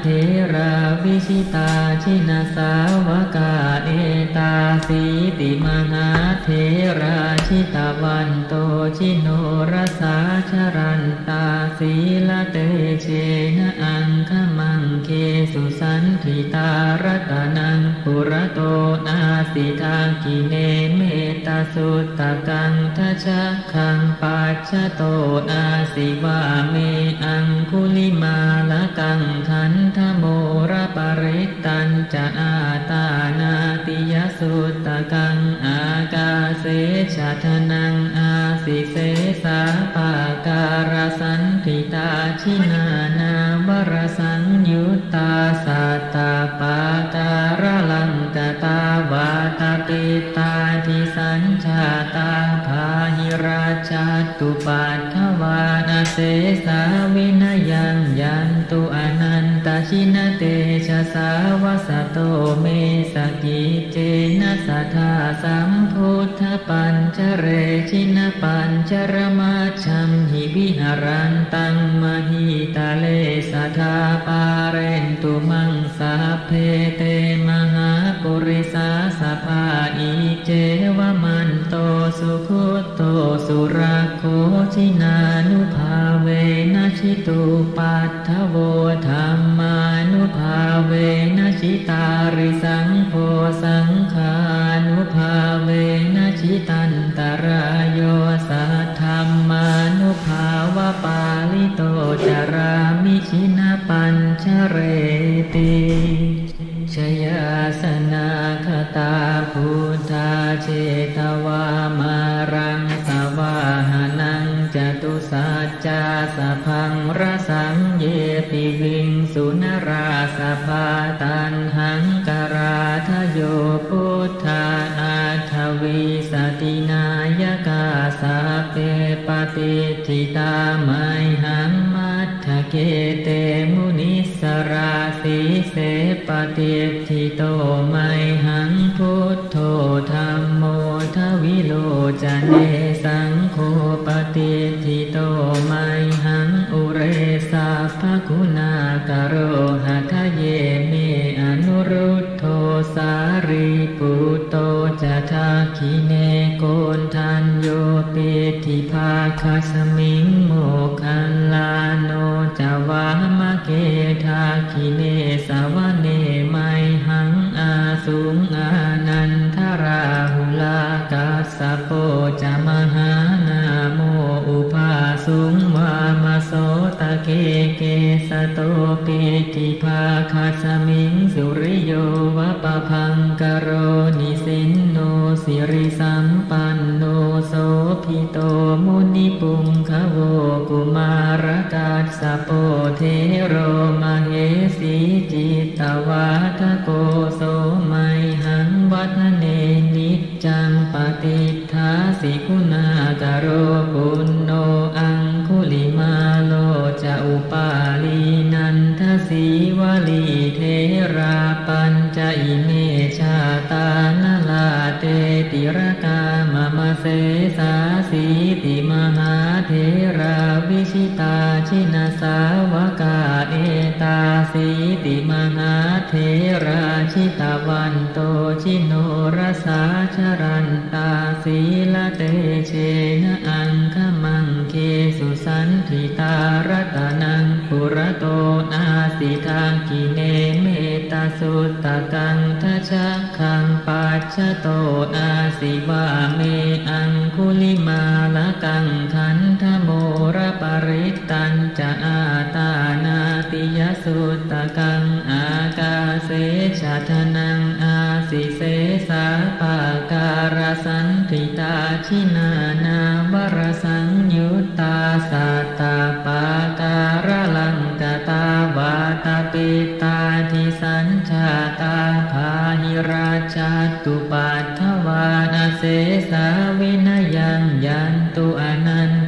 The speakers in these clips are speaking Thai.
ราวิชิตาชินาสาวกาเอตาสีติมหาเถราชิตาวันโตชิโนรสาชรันตาสีละเตเชนะอังคมังเคสุสันทิตารตนังปุระโตนาสิทากิเนเมตาสุตตะกังทัชะคังปัจฉโตนาสิวาเมอังคุลิมาละกังขันธโมระปริตตัญจะอาตานาติยสุตตะกังอากาเสชะทนังอาสิเสสาปาการสันติตาชินานาวรสังยุตตาสัตตาปาการลังกตาวาตาปิตาทิสัญชาตาภาหิราชาตุปัฏฐวานาเสสาวินยังยันตุอนันตชินเตชะสาวสโตเมสกิเจนะสัทธาสัมพุทธปัญจเรชินปัญจรมาชัมหิวิหารันตังมหิตาเลสัทธาปาเรนตุมังสาเพเตมหาปุริสาสภาอิเจวมันโตสุขุโตสุราโคชินานุภาเวนะชิตุปัฏฐโวธรรมานุภาเวนะชิตาริสังโฆสังฆานุภาเวนะชิตันตรายโยสัทธัมมานุภาวะปาลิโตจารามิชินาปัญชเรติชยาสนาคตาพุทธาเชตวามารังสวาหานังจตุสัจจาสพังรสังเยปิวิงสุนราสภาตันหังกราทโยพุทธาอาทวีสตินายกาสาเปปฏิทิตาไมหังมัทธเกเตมุนิสราสีเสปฏิทิโตไมหังพุทโธธัมโมทวิโลจเนสังโฆปฏิทิโตไมหังอุเรสาภคุณากโรหะทะเยเมอนุรุตโธสารีปุตโตจะทาคิเนโกนทันโยปิธิภาคสมิงโมคัลลาโนจาวามะเกทาคิเนสาวเนไมหังอาสุงอานันทราหุลากัสสะโปจะมหานาโมอุปาสุงวามโสตะเกเกสโตปิธิภาคสมิงสุริโยวะปะพังกโรนิสินโนสิริสัมปันโนโสภิโตมุนิปุงคโวกุมารกัสสะโปเทโรมเหสีจิตตวาทโกโสไมหังวัฒเนนิจจังปฏิทาสิกุณากโรปุณโนอังคุลิมาโลจะอุปาลีนันทสีวลีเทราปัญจอิเมชาตานาลาเตติรกามมเสสาสีติมหาเทราวิชิตาชินาสาวกาเอตาสีติมหาเทราชิตาวันโตชิโนรสาชรันตาสีละเตเชนะอังคมังเคสุสันทิตารตนังปุระโตนาสิทากิเนเมตาสุตตะกังทัชะคังปัจฉโตนาสิวาเมอังคุลิมาละกังขันธโมระปริตตัญจะอาตานาติยสุตตะกังอากาเสชะทนังอาสิเสสาปาการสันติตาชินานาวรสังยุตตาสัตตาปาการลังกตาวาตาปิตาทิสัญชาตาภาหิราชาตุปัฏฐวานาเสสาวินยังยันตุอนัน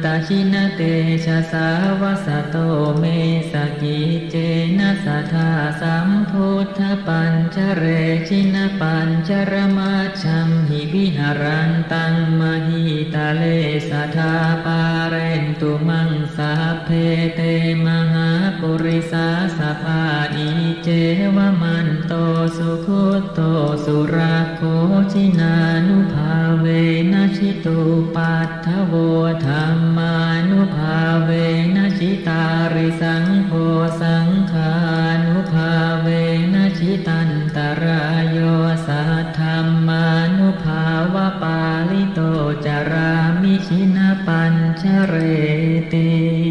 ตชินเตชะสาวสโตเมสกิเจนะสัทธาสัมพุทธปัญจเรชินปัญจรมัชชัมหิวิหารันตังมหิตาเลสัทธาปาเรนตุมังสาเพเตมหาปุริสาสภาอิเจวมันโตสุขุโตสุราโคจินานุภาเวนะชิตุปัฏฐโวธรรมานุภาเวนะชิตาริสังโฆสังฆานุภาเวนะชิตันตรายโยสัทธัมมานุภาวะปาลิโตจารามิชินะปัญชเรติ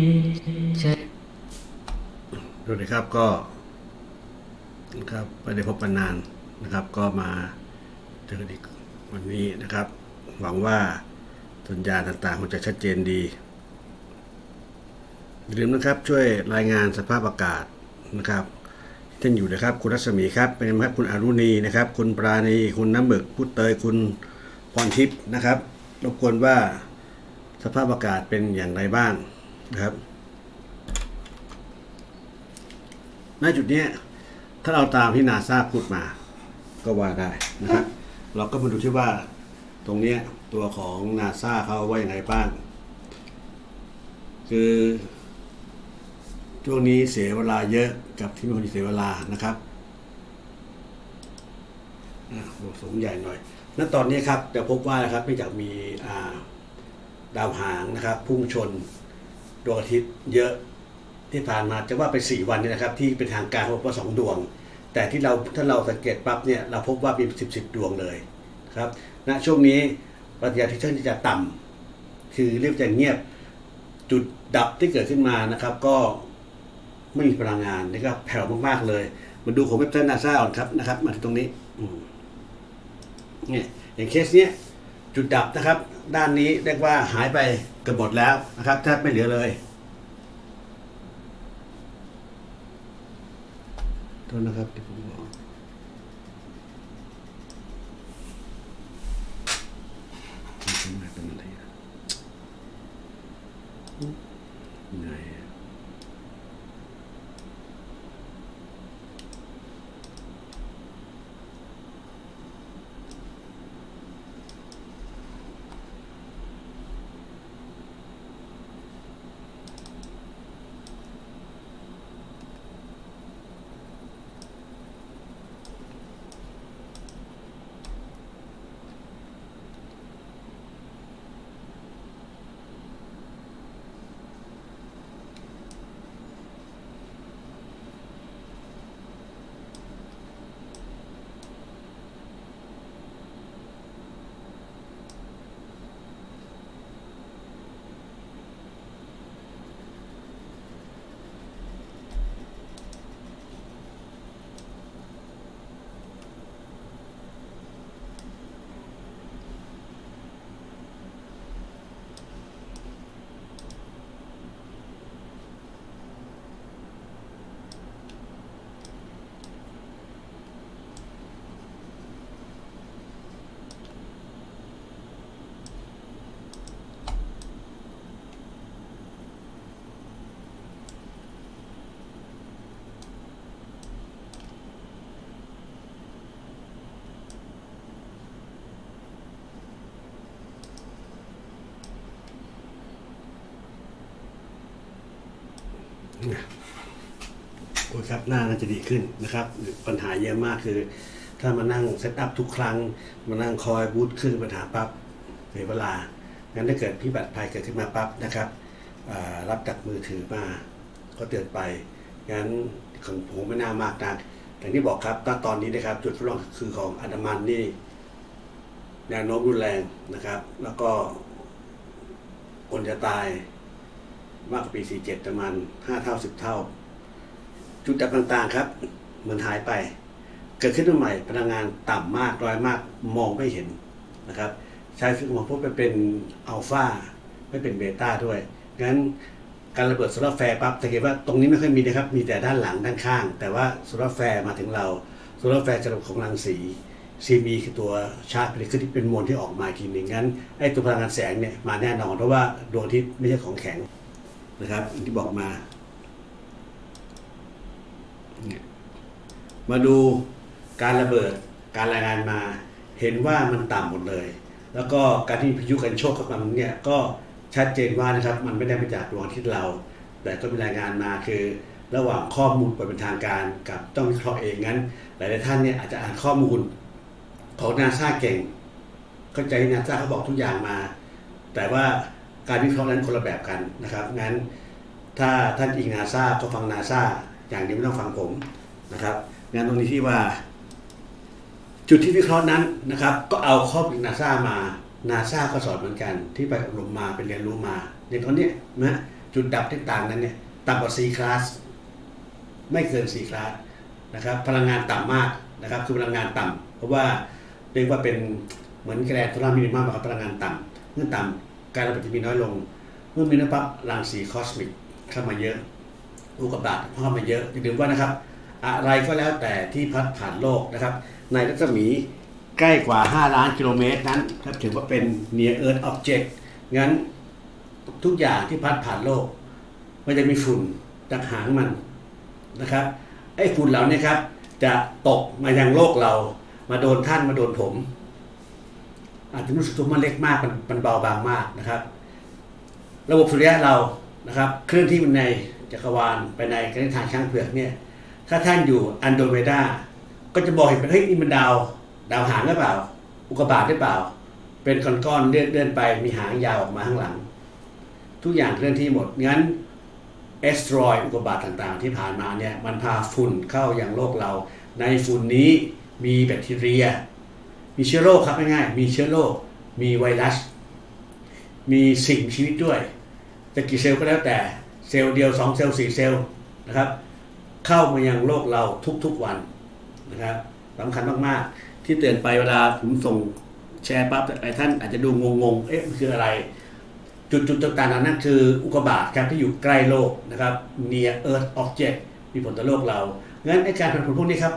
ดูนะครับก็นะครับไม่ได้พบกันนานนะครับก็มาเจอกันอีกวันนี้นะครับหวังว่าสัญญาณต่างๆคงจะชัดเจนดีอย่าลืมนะครับช่วยรายงานสภาพอากาศนะครับท่านอยู่นะครับคุณรัศมีครับเป็นครับคุณอรุณีนะครับคุณปราณีคุณน้ำหมึกพุทธเตยคุณพรทิพย์นะครับรบกวนว่าสภาพอากาศเป็นอย่างไรบ้างนะครับณจุดนี้ถ้าเราตามที่นาซาพูดมาก็ว่าได้นะครับเราก็มาดูที่ว่าตรงนี้ตัวของนาซาเขาว่าอย่างไรบ้างคือช่วงนี้เสียเวลาเยอะกับที่มีคนเสียเวลานะครับสูงใหญ่หน่อยณตอนนี้ครับจะพบว่านะครับไม่จากมีดาวหางนะครับพุ่งชนดวงอาทิตย์เยอะที่ผ่านมาจะว่าไป4 วันนี่นะครับที่เป็นทางการพบว่า2 ดวงแต่ที่ถ้าเราสังเกตปั๊บเนี่ยเราพบว่ามี10 ดวงเลยครับณช่วงนี้ปฏิกิริยาที่ที่จะต่ำคือเรียกจะเงียบจุดดับที่เกิดขึ้นมานะครับก็ไม่มีพลังงานนะครับแผ่วมากๆเลยมาดูของเว็บไซต์นาซาก่อนครับนะครับมาที่ตรงนี้เนี่ยอย่างเคสเนี้ยจุดดับนะครับด้านนี้เรียกว่าหายไปเกือบหมดแล้วนะครับแทบไม่เหลือเลยโทษนะครับที่ผมบอกเป็นอะไรไหนโอ้ยครับหน้าน่าจะดีขึ้นนะครับปัญหาเยอะมากคือถ้ามานั่งเซตอัพทุกครั้งมานั่งคอยบูตขึ้นปัญหาปั๊บเสียเวลางั้นถ้าเกิดพิบัติภัยเกิดขึ้นมาปั๊บนะครับรับจากมือถือมาก็เตือนไปงั้นของผมไม่น่ามากนักอย่างที่บอกครับตอนนี้นะครับจุดทดลองคือของอันดามันนี่แนวโน้มรุนแรงนะครับแล้วก็คนจะตายมากกว่าปี47ประมาณ5 เท่า 10 เท่าจุดดับต่างๆครับเหมือนหายไปเกิดขึ้นใหม่พลังงานต่ำมากน้อยมากมองไม่เห็นนะครับใช้ซึ่งมองพบเป็นอัลฟาไม่เป็นเบต้าด้วยงั้นการระเบิดโซลาร์แฟร์ปั๊บสังเกตว่าตรงนี้ไม่ค่อยมีนะครับมีแต่ด้านหลังด้านข้างแต่ว่าโซลาร์แฟร์มาถึงเราโซลาร์แฟร์จะระบบของรังสี CME คือตัวชาร์จเป็นขึ้นที่เป็นมวลที่ออกมาทีหนึ่งงั้นไอ้ตัวพลังงานแสงเนี่ยมาแน่นอนเพราะว่าดวงอาทิตย์ไม่ใช่ของแข็งนะครับที่บอกมาดูการระเบิดการรายงานมาเห็นว่ามันต่ำหมดเลยแล้วก็การที่พายุกันโชคกับมันเนี่ยก็ชัดเจนว่านะครับมันไม่ได้มาจากดวงอาทิตย์เราแต่ก็มีรายงานมาคือระหว่างข้อมูลเป็นทางการกับต้องวิเคราะห์เองงั้นหลายๆท่านเนี่ยอาจจะอ่านข้อมูลของนาซาเก่งเข้าใจนาซาเขาบอกทุกอย่างมาแต่ว่าการวิเคราะห์นั้นคนละแบบกันนะครับงั้นถ้าท่านอิงนาซาก็ฟังนาซาอย่างนี้ไม่ต้องฟังผมนะครับงั้นตรงนี้ที่ว่าจุดที่วิเคราะห์นั้นนะครับก็เอาข้อมูลนาซามานาซาก็สอนเหมือนกันที่ไปอบรมมาไปเรียนรู้มาในตอนนี้นะจุดดับที่ต่างนั้นเนี่ยต่ำกว่า C class ไม่เกิน C class นะครับพลังงานต่ำมากนะครับคือพลังงานต่ำเพราะว่าเรียกว่าเป็นเหมือนแกรนโทรามินิมัมกับพลังงานต่ำเมื่อต่ำการระเบิดจะมีน้อยลงเมื่อมีน้อยปั๊บรังสีคอสมิกเข้ามาเยอะอุกกาบาตเข้ามาเยอะอย่าลืมว่านะครับอะไรก็แล้วแต่ที่พัดผ่านโลกนะครับในรัศมีใกล้กว่า5 ล้านกิโลเมตรนั้นถือว่าเป็น near earth object งั้นทุกอย่างที่พัดผ่านโลกมันจะมีฝุ่นจากหางมันนะครับไอ้ฝุ่นเหล่านี้ครับจะตกมายังโลกเรามาโดนท่านมาโดนผมอาจจะรู้สึกว่ามันเล็กมากมันเบาบางมากนะครับระบบสุริยะเรานะครับเคลื่อนที่มันในจักรวาลไปในกระทางช้างเผือกเนี่ยถ้าท่านอยู่อันโดเมดาก็จะบอกเห็นเป็นเฮ้ยนี่มันดาวหางหรือเปล่าอุกกาบาตหรือเปล่าเป็นก้อนๆเลื่อนไปมีหางยาวออกมาข้างหลังทุกอย่างเคลื่อนที่หมดงั้นแอสโตรอยด์อุกกาบาตต่างๆที่ผ่านมาเนี่ยมันพาฝุ่นเข้าอย่างโลกเราในฝุ่นนี้มีแบคทีเรียมีเชื้อโรคครับง่ายๆมีเชื้อโรคมีไวรัสมีสิ่งมีชีวิตด้วยจะกี่เซลล์ก็แล้วแต่เซลล์เดียว2 เซลล์ 4 เซลล์นะครับเข้ามายังโลกเราทุกๆวันนะครับสำคัญมากๆที่เตือนไปเวลาผมส่งแชร์ปั๊บหลายท่านอาจจะดูงงเอ๊ะมันคืออะไรจุดต่างๆนั้นคืออุกกาบาตครับที่อยู่ใกล้โลกนะครับ near earth object มีผลต่อโลกเรางั้นในการผันผวนพวกนี้ครับ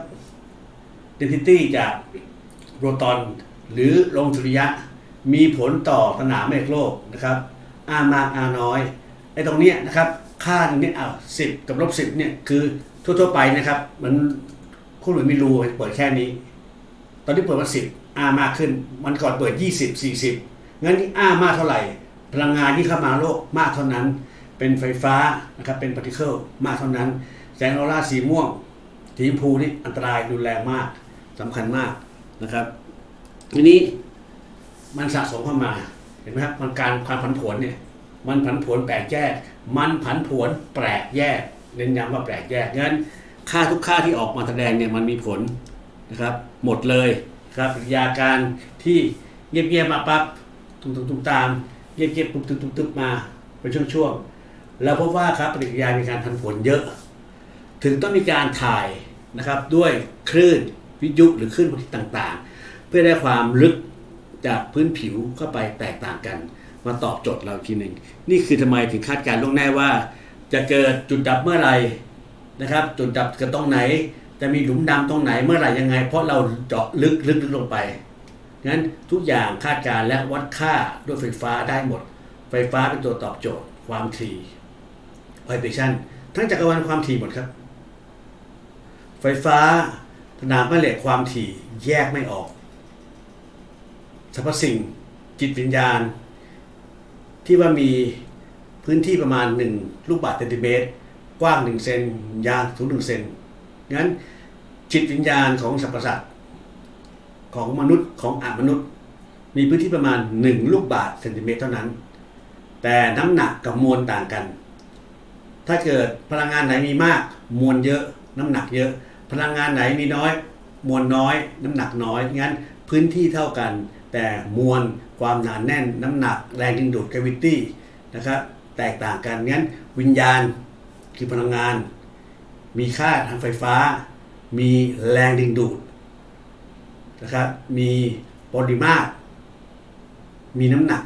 density จากโปรตอนหรือลงสุริยะมีผลต่อสนามเมฆโลกนะครับ R มาก R น้อยไอ้ตรงนี้นะครับค่าตรงนี้10 กับ-10เนี่ยคือทั่วๆไปนะครับมันคู่หรือไม่รู้เปิดแค่นี้ตอนที่เปิดมา10 R มากขึ้นมันก่อนเปิด20 40งั้นที่ R มากเท่าไหร่พลังงานที่เข้ามาโลกมากเท่านั้นเป็นไฟฟ้านะครับเป็นพาร์ติเคิลมากเท่านั้นแสงออร่าสีม่วงสีชมพูนี่อันตรายรุนแรงมากสำคัญมากนะครับทีนี้มันสะสมเข้ามาเห็นไหมครับมันความผันผวนเนี่ยมันผันผวนแปลกแยกมันผันผวนแปลกแยกเน้นย้ำว่าแปลกแยกงั้นค่าทุกค่าที่ออกมาแสดงเนี่ยมันมีผลนะครับหมดเลยครับปฏิกิริยาการที่เงียบๆมาปั๊บตุ้มตามเงียบๆปุ๊บมาเป็นช่วงๆแล้วพบว่าครับปฏิกิริยามีการผันผวนเยอะถึงต้องมีการถ่ายนะครับด้วยคลื่นวิทยุหรือคลื่นพลังต่างๆเพื่อได้ความลึกจากพื้นผิวเข้าไปแตกต่างกันมาตอบโจทย์เราทีหนึ่งนี่คือทำไมถึงคาดการณ์ล่วงหน้าว่าจะเกิดจุดดับเมื่อไหร่นะครับจุดดับเกิดตรงไหนจะมีหลุมดำตรงไหนเมื่อไหร่ยังไงเพราะเราเจาะลึกลงไปงั้นทุกอย่างคาดการณ์และวัดค่าด้วยไฟฟ้าได้หมดไฟฟ้าเป็นตัวตอบโจทย์ความถี่ไวเบรชั่นทั้งจักรวาลความถี่หมดครับไฟฟ้าสนามแม่เหล็กความถี่แยกไม่ออกสรรพสิ่งจิตวิญญาณที่ว่ามีพื้นที่ประมาณ1 ลูกบาศก์เซนติเมตรกว้าง1 เซนยาวสูง1 เซนงั้นจิตวิญญาณของสรรพสัตว์ของมนุษย์ของอมนุษย์มีพื้นที่ประมาณ1 ลูกบาศก์เซนติเมตรเท่านั้นแต่น้ำหนักกับมวลต่างกันถ้าเกิดพลังงานไหนมีมากมวลเยอะน้ำหนักเยอะพลังงานไหนมีน้อยมวลน้อยน้ำหนักน้อยงั้นพื้นที่เท่ากันแต่มวลความหนาแน่นน้ำหนักแรงดึงดูด gravity นะครับแตกต่างกันงั้นวิญญาณคือพลังงานมีค่าทางไฟฟ้ามีแรงดึงดูดนะครับมีปริมาตรมีน้ำหนัก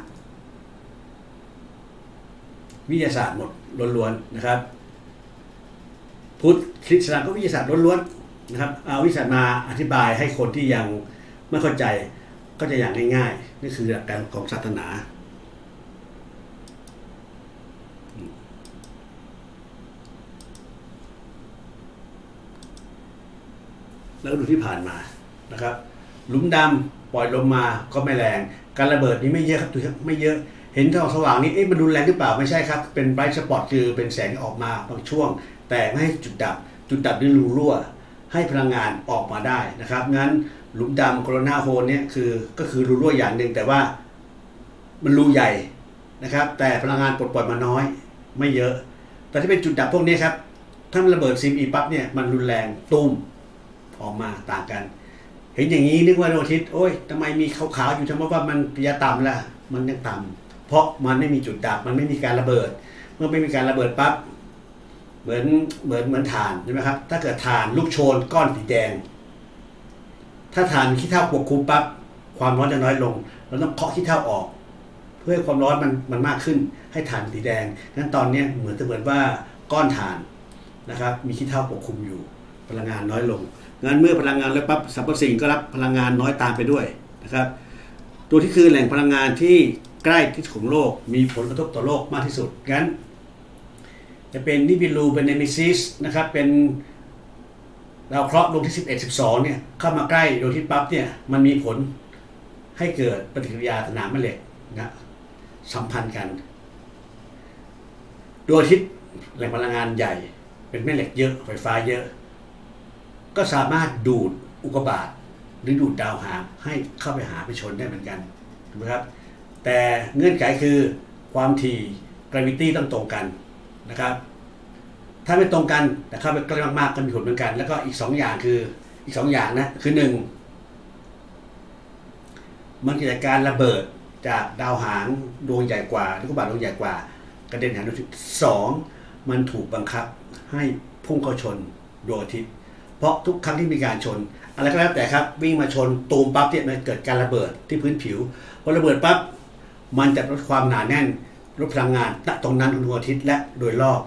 วิทยาศาสตร์หมดล้วนๆนะครับพุทธคริสต์ก็วิทยาศาสตร์ล้วนๆนะครับเอาวิทยาศาสตร์มาอธิบายให้คนที่ยังไม่เข้าใจก็จะอย่างง่ายๆนี่คือหลักการของศาสนาแล้วดูที่ผ่านมานะครับหลุมดำปล่อยลมมาก็ไม่แรงการระเบิดนี้ไม่เยอะครับดูครับไม่เยอะเห็นทองสว่างนี้มันรุนแรงหรือเปล่าไม่ใช่ครับเป็นไบรท์สปอตคือเป็นแสงออกมาบางช่วงแต่ไม่ให้จุดดับด้วยรูรั่วให้พลังงานออกมาได้นะครับงั้นหลุมดำโคโรนาโฮลเนี่ยก็คือรูรั่วอย่างหนึ่งแต่ว่ามันรูใหญ่นะครับแต่พลังงานปลดปล่อยมาน้อยไม่เยอะแต่ที่เป็นจุดดับพวกนี้ครับถ้ามันระเบิดซีมอีปั๊บเนี่ยมันรุนแรงตุ้มออกมาต่างกันเห็นอย่างนี้นึกว่าดวงอาทิตย์โอ้ยทำไมมีขาวๆอยู่ทำไมว่ามันระยะต่ำล่ะมันยังต่ำเพราะมันไม่มีจุดดับมันไม่มีการระเบิดเมื่อไม่มีการระเบิดปั๊บเหมือนถ่านใช่ไหมครับถ้าเกิดถ่านลูกโชนก้อนสีแดงถ้าถ่านมีขี้เถ้าปกคลุมปั๊บความร้อนจะน้อยลงเราต้องเคาะขี้เถ้าออกเพื่อให้ความร้อนมันมากขึ้นให้ถ่านสีแดงงั้นตอนนี้เหมือนว่าก้อนถ่านนะครับมีขี้เถ้าปกคลุมอยู่พลังงานน้อยลงงั้นเมื่อพลังงานลดปั๊บสรรพสิ่งก็รับพลังงานน้อยตามไปด้วยนะครับตัวที่คือแหล่งพลังงานที่ใกล้ที่สุดของโลกมีผลกระทบต่อโลกมากที่สุดงั้นจะเป็นนิบิลูเป็นเนมิซิสนะครับเป็นดาวเคราะห์ดวงที่11-12เนี่ยเข้ามาใกล้ดวงอาทิตย์ปั๊บเนี่ยมันมีผลให้เกิดปฏิกิริยาสนามแม่เหล็กนะสัมพันธ์กันดวงอาทิตย์แหล่งพลังงานใหญ่เป็นแม่เหล็กเยอะไฟฟ้าเยอะก็สามารถดูดอุกกาบาตหรือดูดดาวหางให้เข้าไปหาไปชนได้เหมือนกันถูกไหมครับแต่เงื่อนไขคือความถี่ gravity ต้องตรงกันนะครับถ้าไม่ตรงกันแต่เข้าไปใกล้มากๆก็มีผลเหมือนกันแล้วก็อีก2อย่างคืออีก2อย่างนะคือ1มันเกิดการระเบิดจากดาวหางดวงใหญ่กว่าอุกกาบาตดวงใหญ่กว่ากระเด็นหาดวงอาทิตย์2มันถูกบังคับให้พุ่งเข้าชนดวงอาทิตย์เพราะทุกครั้งที่มีการชนอะไรก็แล้วแต่ครับวิ่งมาชนตูมปั๊บเนี่ยมันเกิดการระเบิดที่พื้นผิวพอระเบิดปั๊บมันจะลดความหนาแน่นลดพลังงานณตรงนั้นของดวงอาทิตย์และโดยรอบ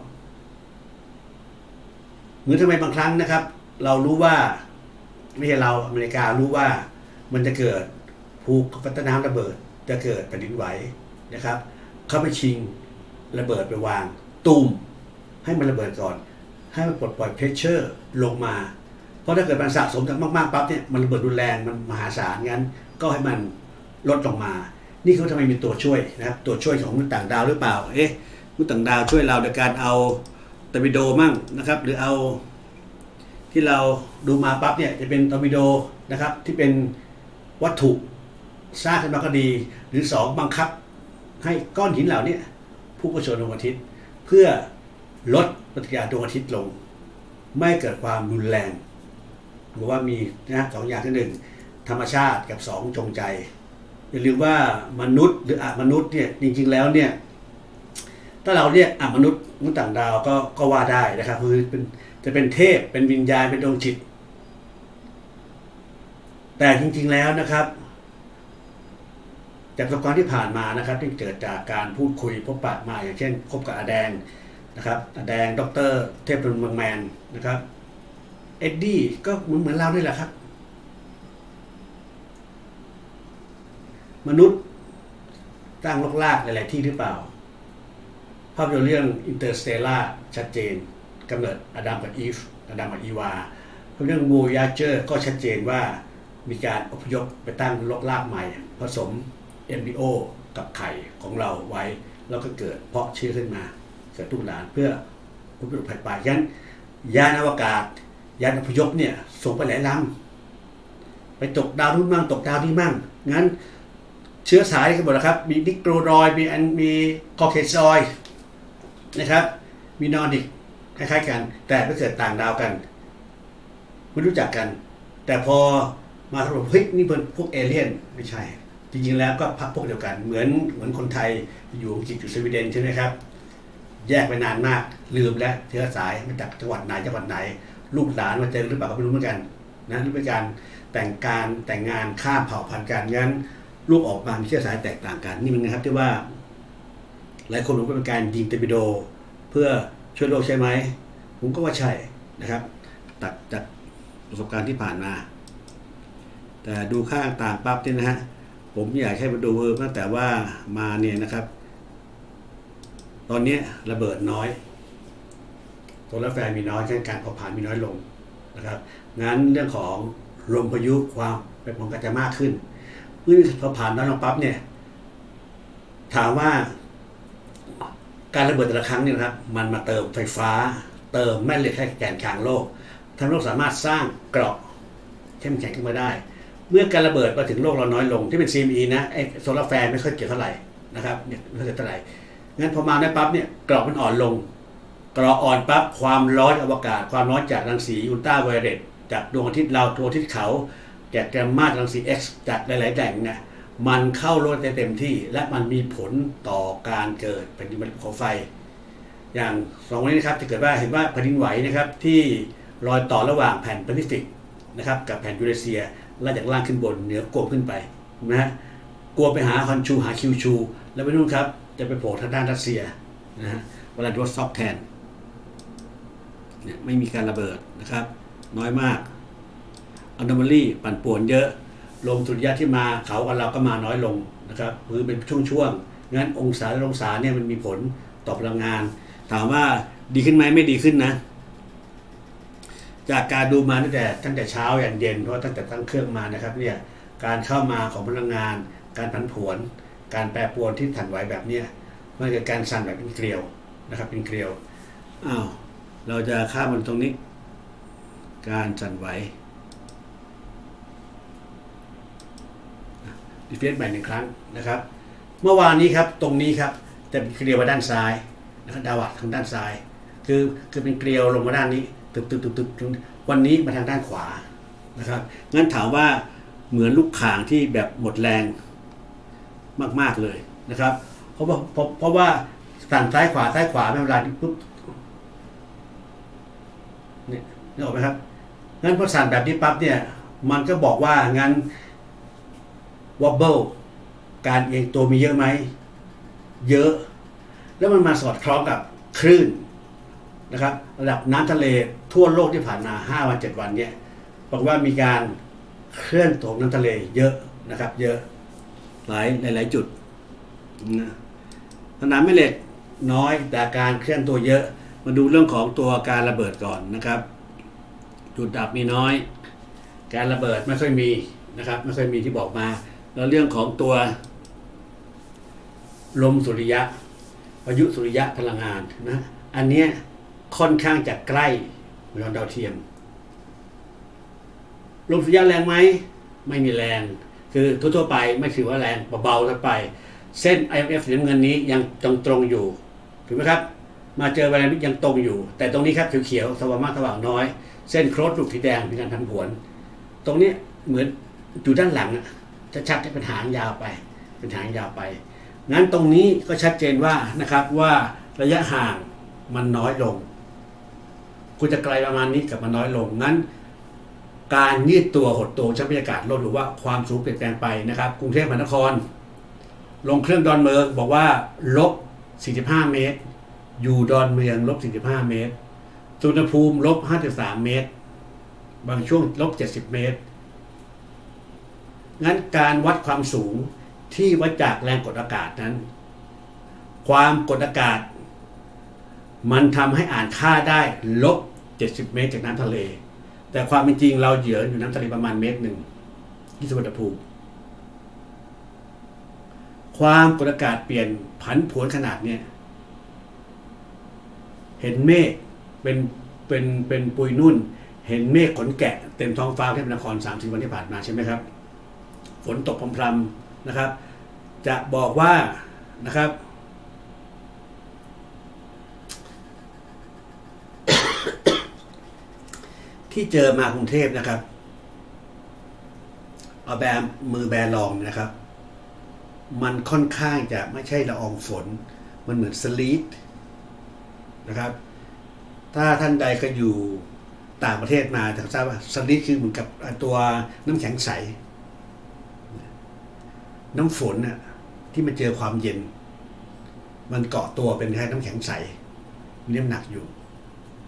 เหมือนทำไมบางครั้งนะครับเรารู้ว่าไม่ใช่เราอเมริการู้ว่ามันจะเกิดภูเขาน้ำระเบิดจะเกิดแผ่นดินไหวนะครับเขาไปชิงระเบิดไปวางตูมให้มันระเบิดก่อนให้มันปลดปล่อยเพรสเชอร์ลงมาเพราะถ้าเกิดมันสะสมกันมากๆปั๊บเนี่ยมันระเบิดรุนแรงมันมหาศาลงั้นก็ให้มันลดลงมานี่เขาทำไมมีตัวช่วยนะครับตัวช่วยของมนุษย์ต่างดาวหรือเปล่ามนุษย์ต่างดาวช่วยเราโดยการเอาตอร์ปิโดมั่งนะครับหรือเอาที่เราดูมาปั๊บเนี่ยจะเป็นตอร์ปิโดนะครับที่เป็นวัตถุสร้างขึ้นมาก็ดีหรือ2บังคับให้ก้อนหินเหล่านี้พุ่งเข้าชนดวงอาทิตย์เพื่อลดปฏิกิริยาดวงอาทิตย์ลงไม่เกิดความรุนแรงบอกว่ามีนะ2อย่างที่1ธรรมชาติกับ2จงใจอย่าลืมว่ามนุษย์หรืออมนุษย์เนี่ยจริงๆแล้วเนี่ยถ้าเราเรียกมนุษย์ต่างดาวก็ว่าได้นะครับคือจะเป็นเทพเป็นวิญญาณเป็นดวงจิตแต่จริงๆแล้วนะครับจากประสบการณ์ที่ผ่านมานะครับที่เกิดจากการพูดคุยพบปะมาอย่างเช่นพบกับอาแดงนะครับอาแดงดร.เทพเป็นเมืองแมนนะครับเอ็ดดี้ก็เหมือนเรานี่แหละครับมนุษย์ตั้งโลกลากหลายๆที่หรือเปล่าภาพยนตร์เรื่อง Interstellar ชัดเจนกำเนิดอาดัมกับอีฟอาดัมกับอีวาเรื่อง Voyager ก็ชัดเจนว่ามีการอพยพไปตั้งโลกลากใหม่ผสม embryo กับไข่ของเราไว้แล้วก็เกิดเพาะเชื้อขึ้นมาเกิดทุกหลานเพื่อผลประโยชน์ภายไปยันยานอวกาศยานอพยพเนี่ยส่งไปหลายลำไปตกดาวนู้นมั่งตกดาวนี้มั่งงั้นเชื้อสายกันหมดแล้วครับมีนิโกรรอยมีคอเคซอยนะครับมีนอร์ดิกคล้ายๆกันแต่ไม่เกิดต่างดาวกันไม่รู้จักกันแต่พอมาสรุปเฮ้ยนี่เป็นพวกเอเลี่ยนไม่ใช่จริงๆแล้วก็พวกเดียวกันเหมือนคนไทยอยู่อังกฤษอยู่สวีเดนใช่ไหมครับแยกไปนานมากลืมแล้วเชื้อสายมาจากจังหวัดไหนลูกหลานมาเจอหรือเปล่าก็ไม่รู้เหมือนกันนะหรือเป็นการแต่งงานข้ามเผ่าพันธุ์กันงั้นลูกออกมามีเชื้อสายแตกต่างกันนี่มันนะครับที่ว่าหลายคนรู้ว่าเป็นการยิงตอร์ปิโดเพื่อช่วยโลกใช่ไหมผมก็ว่าใช่นะครับตัดจากประสบการณ์ที่ผ่านมาแต่ดูค่าต่างปั๊บนี่นะฮะผมอยากให้มาดูตั้งแต่ว่ามาเนี่ยนะครับตอนนี้ระเบิดน้อยโซลาร์แฟร์มีน้อยการเผาผลาญมีน้อยลงนะครับงั้นเรื่องของลมพายุความเป็นผลก็จะมากขึ้นเมื่อเผาผลาญน้อยลงปั๊บเนี่ยถามว่าการระเบิดแต่ละครั้งเนี่ยนะครับมันมาเติมไฟฟ้าเติมแม่เหล็กให้แกนกลางโลกทำให้โลกสามารถสร้างเกราะเข้มแข็งขึ้นมาได้เมื่อการระเบิดมาถึงโลกเราน้อยลงที่เป็น CME นะไอโซลาร์แฟร์ไม่ค่อยเกี่ยวเท่าไหร่นะครับเนี่ยไม่ค่อยเกี่ยวเท่าไหร่งั้นพอมาได้ปั๊บเนี่ยเกราะมันอ่อนลงเกราะอ่อนปั๊บความร้อนอวกาศความร้อนจากรังสีอุลตราไวโอเลตจากดวงอาทิตย์เราดวงอาทิตย์เขาจากแกมมารังสี X จากหลายๆแหล่งเนี่ยมันเข้าโลกได้เต็มที่และมันมีผลต่อการเกิดแผ่นดินไหวภูเขาไฟอย่าง2 วันนี้นะครับจะเกิดว่าเห็นว่าแผ่นดินไหวนะครับที่รอยต่อระหว่างแผ่นแปซิฟิกนะครับกับแผ่นยูเรเซียไล่จากล่างขึ้นบนเหนือกวมขึ้นไปนะฮะกลัวไปหาฮอนชูหาคิวชูแล้วไปนู่นครับจะไปโผล่ทางด้านรัสเซียนะฮะเวลาโดนซอกแทนเนี่ยไม่มีการระเบิดนะครับน้อยมากอันดอมอรี่ปั่นป่วนเยอะลมสุริยะที่มาเขากับเราก็มาน้อยลงนะครับคือเป็นช่วงๆงั้นองศาเนี่ยมันมีผลต่อพลังงานถามว่าดีขึ้นไหมไม่ดีขึ้นนะจากการดูมาตั้งแต่เช้ายันเย็นเพราะตั้งแต่ตั้งเครื่องมานะครับเนี่ยการเข้ามาของพลังงานการผันผวนการแปรปรวนที่สั่นไหวแบบเนี้ยมันเกิดการสั่นแบบเป็นเกลียวนะครับเป็นเกลียวเราจะข้ามมันตรงนี้การสั่นไหวดิเฟนต์ใหม่1 ครั้งนะครับเมื่อวานนี้ครับตรงนี้ครับจะเป็นเกลียวมาด้านซ้ายนะครับดาวทางด้านซ้ายคือเป็นเกลียวลงมาด้านนี้ตึกวันนี้มาทางด้านขวานะครับงั้นถามว่าเหมือนลูกข่างที่แบบหมดแรงมากๆเลยนะครับเพราะว่าสั่นซ้ายขวาไม่เวลาปุ๊บเนี่ยนึกออกไหมครับงั้นพอสั่นแบบนี้ปั๊บเนี่ยมันก็บอกว่างั้นวอบเบิลการเอียงตัวมีเยอะไหมเยอะแล้วมันมาสอดคล้องกับคลื่นนะครับระดับน้ำทะเลทั่วโลกที่ผ่านมา5 วัน 7 วันเนี่ยบอกว่ามีการเคลื่อนตัวของน้ำทะเลเยอะนะครับเยอะหลายจุดนะสนามแม่เหล็กน้อยแต่การเคลื่อนตัวเยอะมาดูเรื่องของตัวการระเบิดก่อนนะครับจุดดับมีน้อยการระเบิดไม่ค่อยมีนะครับไม่ค่อยมีที่บอกมาแล้วเรื่องของตัวลมสุริยะพายุสุริยะพลังงานนะอันเนี้ยค่อนข้างจะใกล้ดาวดาวเทียมลมสุริยะแรงไหมไม่มีแรงคือทั่วไปไม่ถือว่าแรงเบาๆทั่วไปเส้น IMF สีน้ำเงินนี้ยังตรงอยู่ถูกไหมครับมาเจอเวลานี้ยังตรงอยู่แต่ตรงนี้ครับเขียวๆสว่างมากสว่างน้อยเส้นโครสลูกสีแดงมีการผันผวนตรงนี้เหมือนอยู่ด้านหลังชัดๆเป็นหางยาวไปงั้นตรงนี้ก็ชัดเจนว่านะครับว่าระยะห่างมันน้อยลงคุณจะไกลประมาณนี้กับมันน้อยลงงั้นการยืดตัวหดตัวชั้นบรรยากาศโลกหรือว่าความสูงเปลี่ยนแปลงไปนะครับกรุงเทพมหานครลงเครื่องดอนเมืองบอกว่า-45 เมตรอยู่ดอนเมือง-45 เมตรสุวรรณภูมิ-53 เมตรบางช่วง-70 เมตรงั้นการวัดความสูงที่วัดจากแรงกดอากาศนั้นความกดอากาศมันทำให้อ่านค่าได้-70 เมตรจากน้ำทะเลแต่ความเป็นจริงเราเหยื่ออยู่น้ำทะเลประมาณ1 เมตรที่สุวรรณภูมิความกดอากาศเปลี่ยนผันผวนขนาดนี้เห็นเมฆเป็นปุยนุ่นเห็นเมฆขนแกะเต็มท้องฟ้าที่นคร3-4 วันที่ผ่านมาใช่ไหมครับฝนตกพรำๆนะครับจะบอกว่านะครับ ที่เจอมากรุงเทพนะครับเอามือแบลองนะครับมันค่อนข้างจะไม่ใช่ละอองฝนมันเหมือนสลีดนะครับถ้าท่านใดเคยอยู่ต่างประเทศมาจะทราบว่าสลีดคือเหมือนกับตัวน้ำแข็งใสน้ำฝนน่ะที่มันเจอความเย็นมันเกาะตัวเป็นแค่น้ำแข็งใสมีน้ำหนักอยู่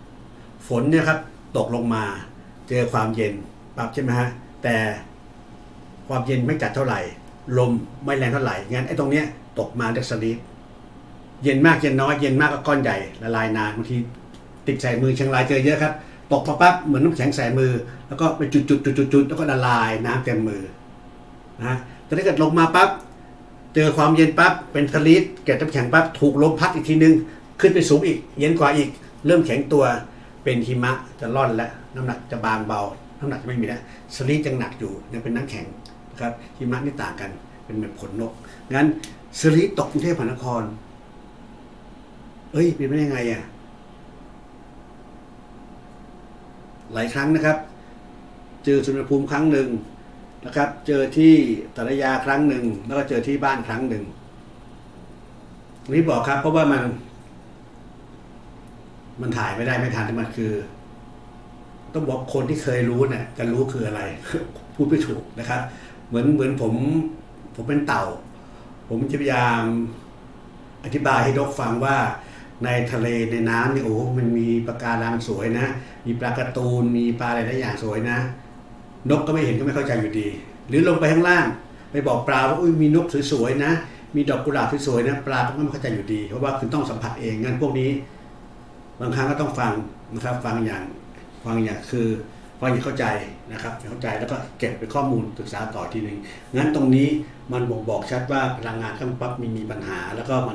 ฝนเนี่ยครับตกลงมาเจอความเย็นปรับใช่ไหมฮะแต่ความเย็นไม่จัดเท่าไหร่ลมไม่แรงเท่าไหร่งั้นไอ้ตรงเนี้ยตกมาจากสลีปเย็นมากเย็นน้อยเย็นมากก็ก้อนใหญ่ละลายนานบางทีติดใส่มือเชียงรายเจอเยอะครับตกมาปั๊บเหมือนน้ำแข็งใส่มือแล้วก็ไปจุดแล้วก็ละลายน้ำเต็มมือนะแต่ถ้าเกิดลงมาปั๊บเจอความเย็นปั๊บเป็นสลีปเกิดน้ำแข็งปั๊บถูกลมพัดอีกทีนึงขึ้นไปสูงอีกเย็นกว่าอีกเริ่มแข็งตัวเป็นหิมะจะร่อนและน้ำหนักจะบางเบาน้ำหนักจะไม่มีแล้วสลีปยังหนักอยู่ยังเป็นน้ำแข็งนะครับหิมะนี่ต่างกันเป็นแบบขนนกงั้นสลีปตกกรุงเทพมหานครเป็นไปได้ยังไงอ่ะหลายครั้งนะครับเจอสุวรรณภูมิครั้งหนึ่งนะครับเจอที่สารยาครั้งหนึ่งแล้วก็เจอที่บ้านครั้งหนึ่งนี่บอกครับเพราะว่ามันถ่ายไม่ได้ไม่ทันที่มันคือต้องบอกคนที่เคยรู้เนี่ยจะรู้คืออะไร พูดไม่ถูกนะครับเหมือนผมเป็นเต่าผมจะพยายามอธิบายให้นกฟังว่าในทะเลในน้ำเนี่ยมันมีปะการังสวยนะมีปลาการ์ตูนมีปลาอะไรหลายอย่างสวยนะนกก็ไม่เห็นก็ไม่เข้าใจอยู่ดีหรือลงไปข้างล่างไปบอกปลาว่ามีนกสวยๆนะมีดอกกุหลาบสวยๆนะปลาก็ไม่เข้าใจอยู่ดีเพราะว่าคุณต้องสัมผัสเองงั้นพวกนี้บางครั้งก็ต้องฟังนะครับฟังอย่างคือฟังอย่างเข้าใจนะครับเข้าใจแล้วก็เก็บเป็นข้อมูลศึกษาต่อทีนึงงั้นตรงนี้มันบ่งบอกชัดว่าพลังงานข้างปั๊บมีปัญหาแล้วก็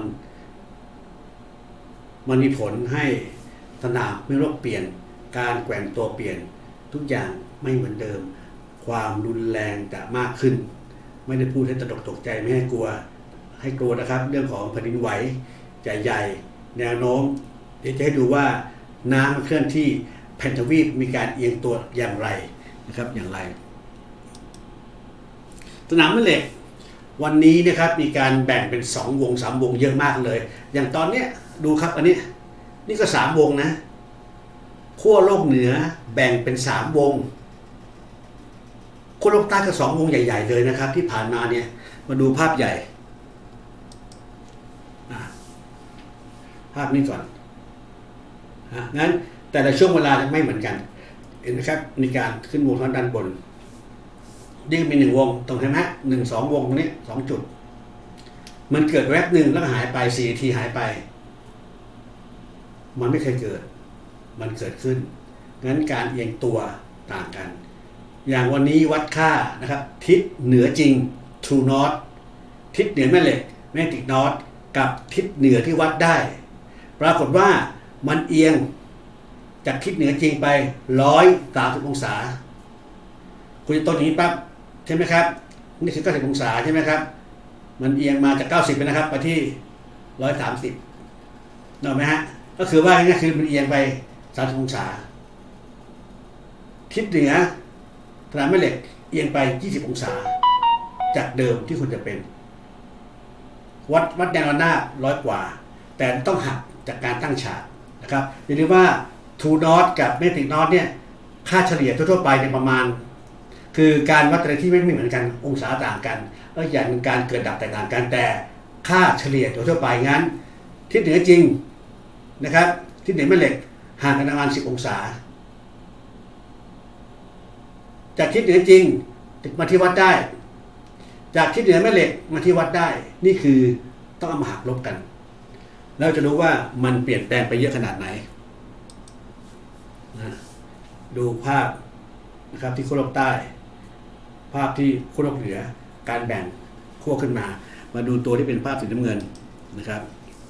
มันมีผลให้สนามไม่โรคเปลี่ยนการแกว่งตัวเปลี่ยนทุกอย่างไม่เหมือนเดิมความรุนแรงจะมากขึ้นไม่ได้พูดให้ตกใจไม่ให้กลัวนะครับเรื่องของแผ่นดินไหวใหญ่ๆแนวโน้มเดี๋ยวจะให้ดูว่าน้ำเคลื่อนที่แผ่นทวีปมีการเอียงตัวอย่างไรนะครับอย่างไรสนามแม่เหล็กวันนี้นะครับมีการแบ่งเป็น2 วง 3 วงเยอะมากเลยอย่างตอนเนี้ยดูครับอันนี้นี่ก็3 วงนะขั้วโลกเหนือแบ่งเป็น3 วงขั้วโลกใต้ก็2 วงใหญ่ๆเลยนะครับที่ผ่านมาเนี่ยมาดูภาพใหญ่ภาพนี้ก่อนงั้นแต่ละช่วงเวลาไม่เหมือนกันเห็นไหมครับในการขึ้นวงด้านบนนี่มี1 วงตรงใช่ไหม2 วงตรงนี้2 จุดมันเกิดแวบหนึ่งแล้วหายไป4 นาทีหายไปมันไม่เคยเกิดมันเกิดขึ้นงั้นการเอียงตัวต่างกันอย่างวันนี้วัดค่านะครับทิศเหนือจริง True North ทิศเหนือแม่เหล็ก Magnetic North กับทิศเหนือที่วัดได้ปรากฏว่ามันเอียงจากทิศเหนือจริงไป130 องศาคุณจะต้นอย่างนี้ปั๊บใช่ไหมครับนี่คือ90 องศาใช่ไหมครับมันเอียงมาจาก90ไปนะครับไปที่130เห็นไหมฮะก็คือว่านี่คือมันเอียงไป30 องศาทิศเหนือสนามแม่เหล็กเอียงไป20 องศาจากเดิมที่คุณจะเป็นวัดแนวระนาบ100 กว่าแต่ต้องหักจากการตั้งฉากนะครับอย่าลืมว่า True North กับ Magnetic North เนี่ยค่าเฉลี่ยทั่วๆไปในประมาณคือการวัดอะไรที่ไม่เหมือนกันองศาต่างกันแล้วอย่างการเกิดดับแตกต่างกันแต่ค่าเฉลี่ยทั่วไปงั้นทิศเหนือจริงนะครับทิศเหนือแม่เหล็กห่างกันประมาณ10 องศาจากทิศเหนือจริงมาที่วัดได้จากทิศเหนือแม่เหล็กมาที่วัดได้นี่คือต้องเอามาหักลบกันแล้วจะรู้ว่ามันเปลี่ยนแปลงไปเยอะขนาดไหนดูภาพนะครับที่ขั้วโลกใต้ภาพที่ขั้วโลกเหนือการแบ่งขั้วขึ้นมาดูตัวที่เป็นภาพสีน้ำเงินนะครับ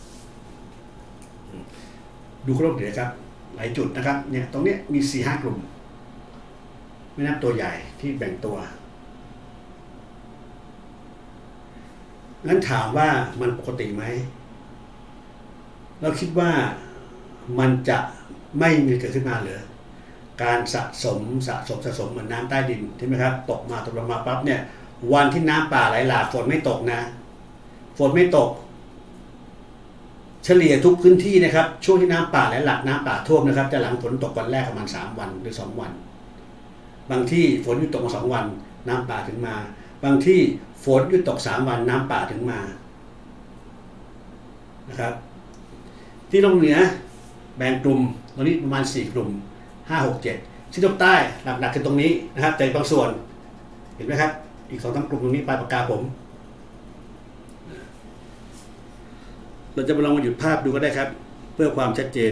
ดูขั้วโลกเหนือครับหลายจุดนะครับเนี่ยตรงนี้มี 4-5 กลุ่มไม่นับตัวใหญ่ที่แบ่งตัวงั้นถามว่ามันปกติไหมเราคิดว่ามันจะไม่มีเกิดขึ้นมาหรือการสะสมเหมือนน้ำใต้ดินใช่ไหมครับตกลงมาปั๊บเนี่ยวันที่น้ำป่าไหลหลากฝนไม่ตกนะฝนไม่ตกเฉลี่ยทุกพื้นที่นะครับช่วงที่น้ำป่าไหลหลากน้ำป่าท่วมนะครับจะหลังฝนตกวันแรกประมาณ3 วันหรือ2 วันบางที่ฝนหยุดตกมา2 วันน้ำป่าถึงมาบางที่ฝนหยุดตก3 วันน้ำป่าถึงมานะครับที่โลกเหนือแบ่งกลุ่มตรงนี้ประมาณ4 กลุ่ม5, 6, 7ที่โลกใต้หลักๆคือตรงนี้นะครับแต่บางส่วนเห็นไหมครับอีก2-3 กลุ่มตรงนี้ปลายปากกาผมเราจะมาลองมาหยุดภาพดูก็ได้ครับเพื่อความชัดเจน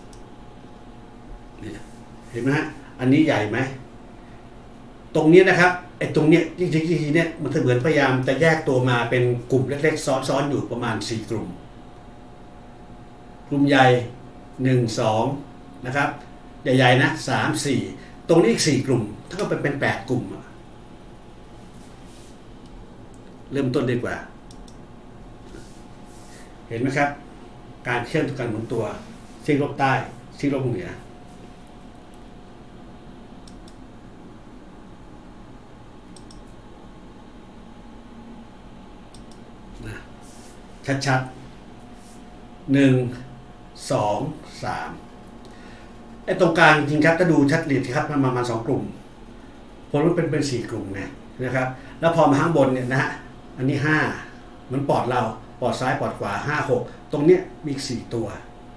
เห็นไหมฮะอันนี้ใหญ่ไหมตรงนี้นะครับไอ้ตรงเนี้ยจริงๆเนี่ยมันเหมือนพยายามจะแยกตัวมาเป็นกลุ่มเล็กๆซ้อนๆอยู่ประมาณ4 กลุ่มกลุ่มใหญ่1 2นะครับใหญ่ๆนะ3 4ตรงนี้อีก4 กลุ่มถ้าก็เป็น8 กลุ่มเริ่มต้นดีกว่าเห็นไหมครับการเคลื่อนตัวกันของตัวซีกโลกใต้ซีกโลกเหนือชัดๆ1 2 3ไอ้ตรงกลางจริงครับถ้าดูชัดเลยครับมันมา2 กลุ่มผลมันเป็น4 กลุ่มนะครับแล้วพอมาข้างบนเนี่ยนะฮะอันนี้5มันปอดเราปอดซ้ายปอดขวา5 6ตรงเนี้ยมี4 ตัว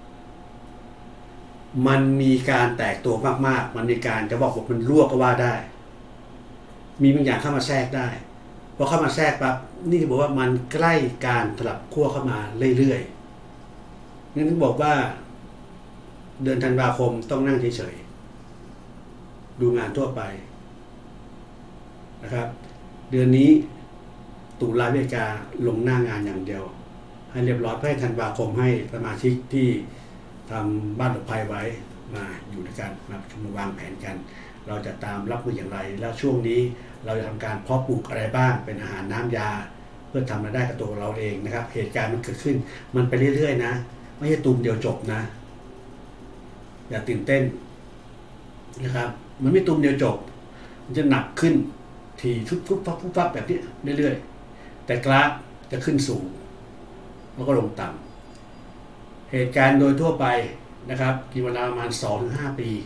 มันมีการแตกตัวมากๆมันมีการจะบอกว่ามันรั่วก็ว่าได้มีบางอย่างเข้ามาแทรกได้พอเข้ามาแทรกปั๊บนี่จะบอกว่ามันใกล้การสลับขั้วเข้ามาเรื่อยๆงั้นต้องบอกว่าเดือนธันวาคมต้องนั่งเฉยๆดูงานทั่วไปนะครับเดือนนี้ตุลาพฤศจิกาลงหน้างานอย่างเดียวให้เรียบร้อยเพื่อให้ธันวาคมให้สมาชิกที่ทำบ้านหลบภัยไว้มาอยู่ด้วยกันมาประชุมวางแผนกันเราจะตามรับมืออย่างไรแล้วช่วงนี้เราจะทำการเพาะปลูกอะไรบ้างเป็นอาหารน้ำยาเพื่อทำรายได้กับตัวเราเองนะครับเหตุการณ์มันเกิดขึ้นมันไปเรื่อยๆนะไม่ใช่ตูมเดียวจบนะอย่าตื่นเต้นนะครับมันไม่ตูมเดียวจบมันจะหนักขึ้นทีฟุบฟับแบบนี้เรื่อยๆแต่กราฟจะขึ้นสูงแล้วก็ลงต่ำเหตุการณ์โดยทั่วไปนะครับกินเวลาประมาณ 2-5 ปี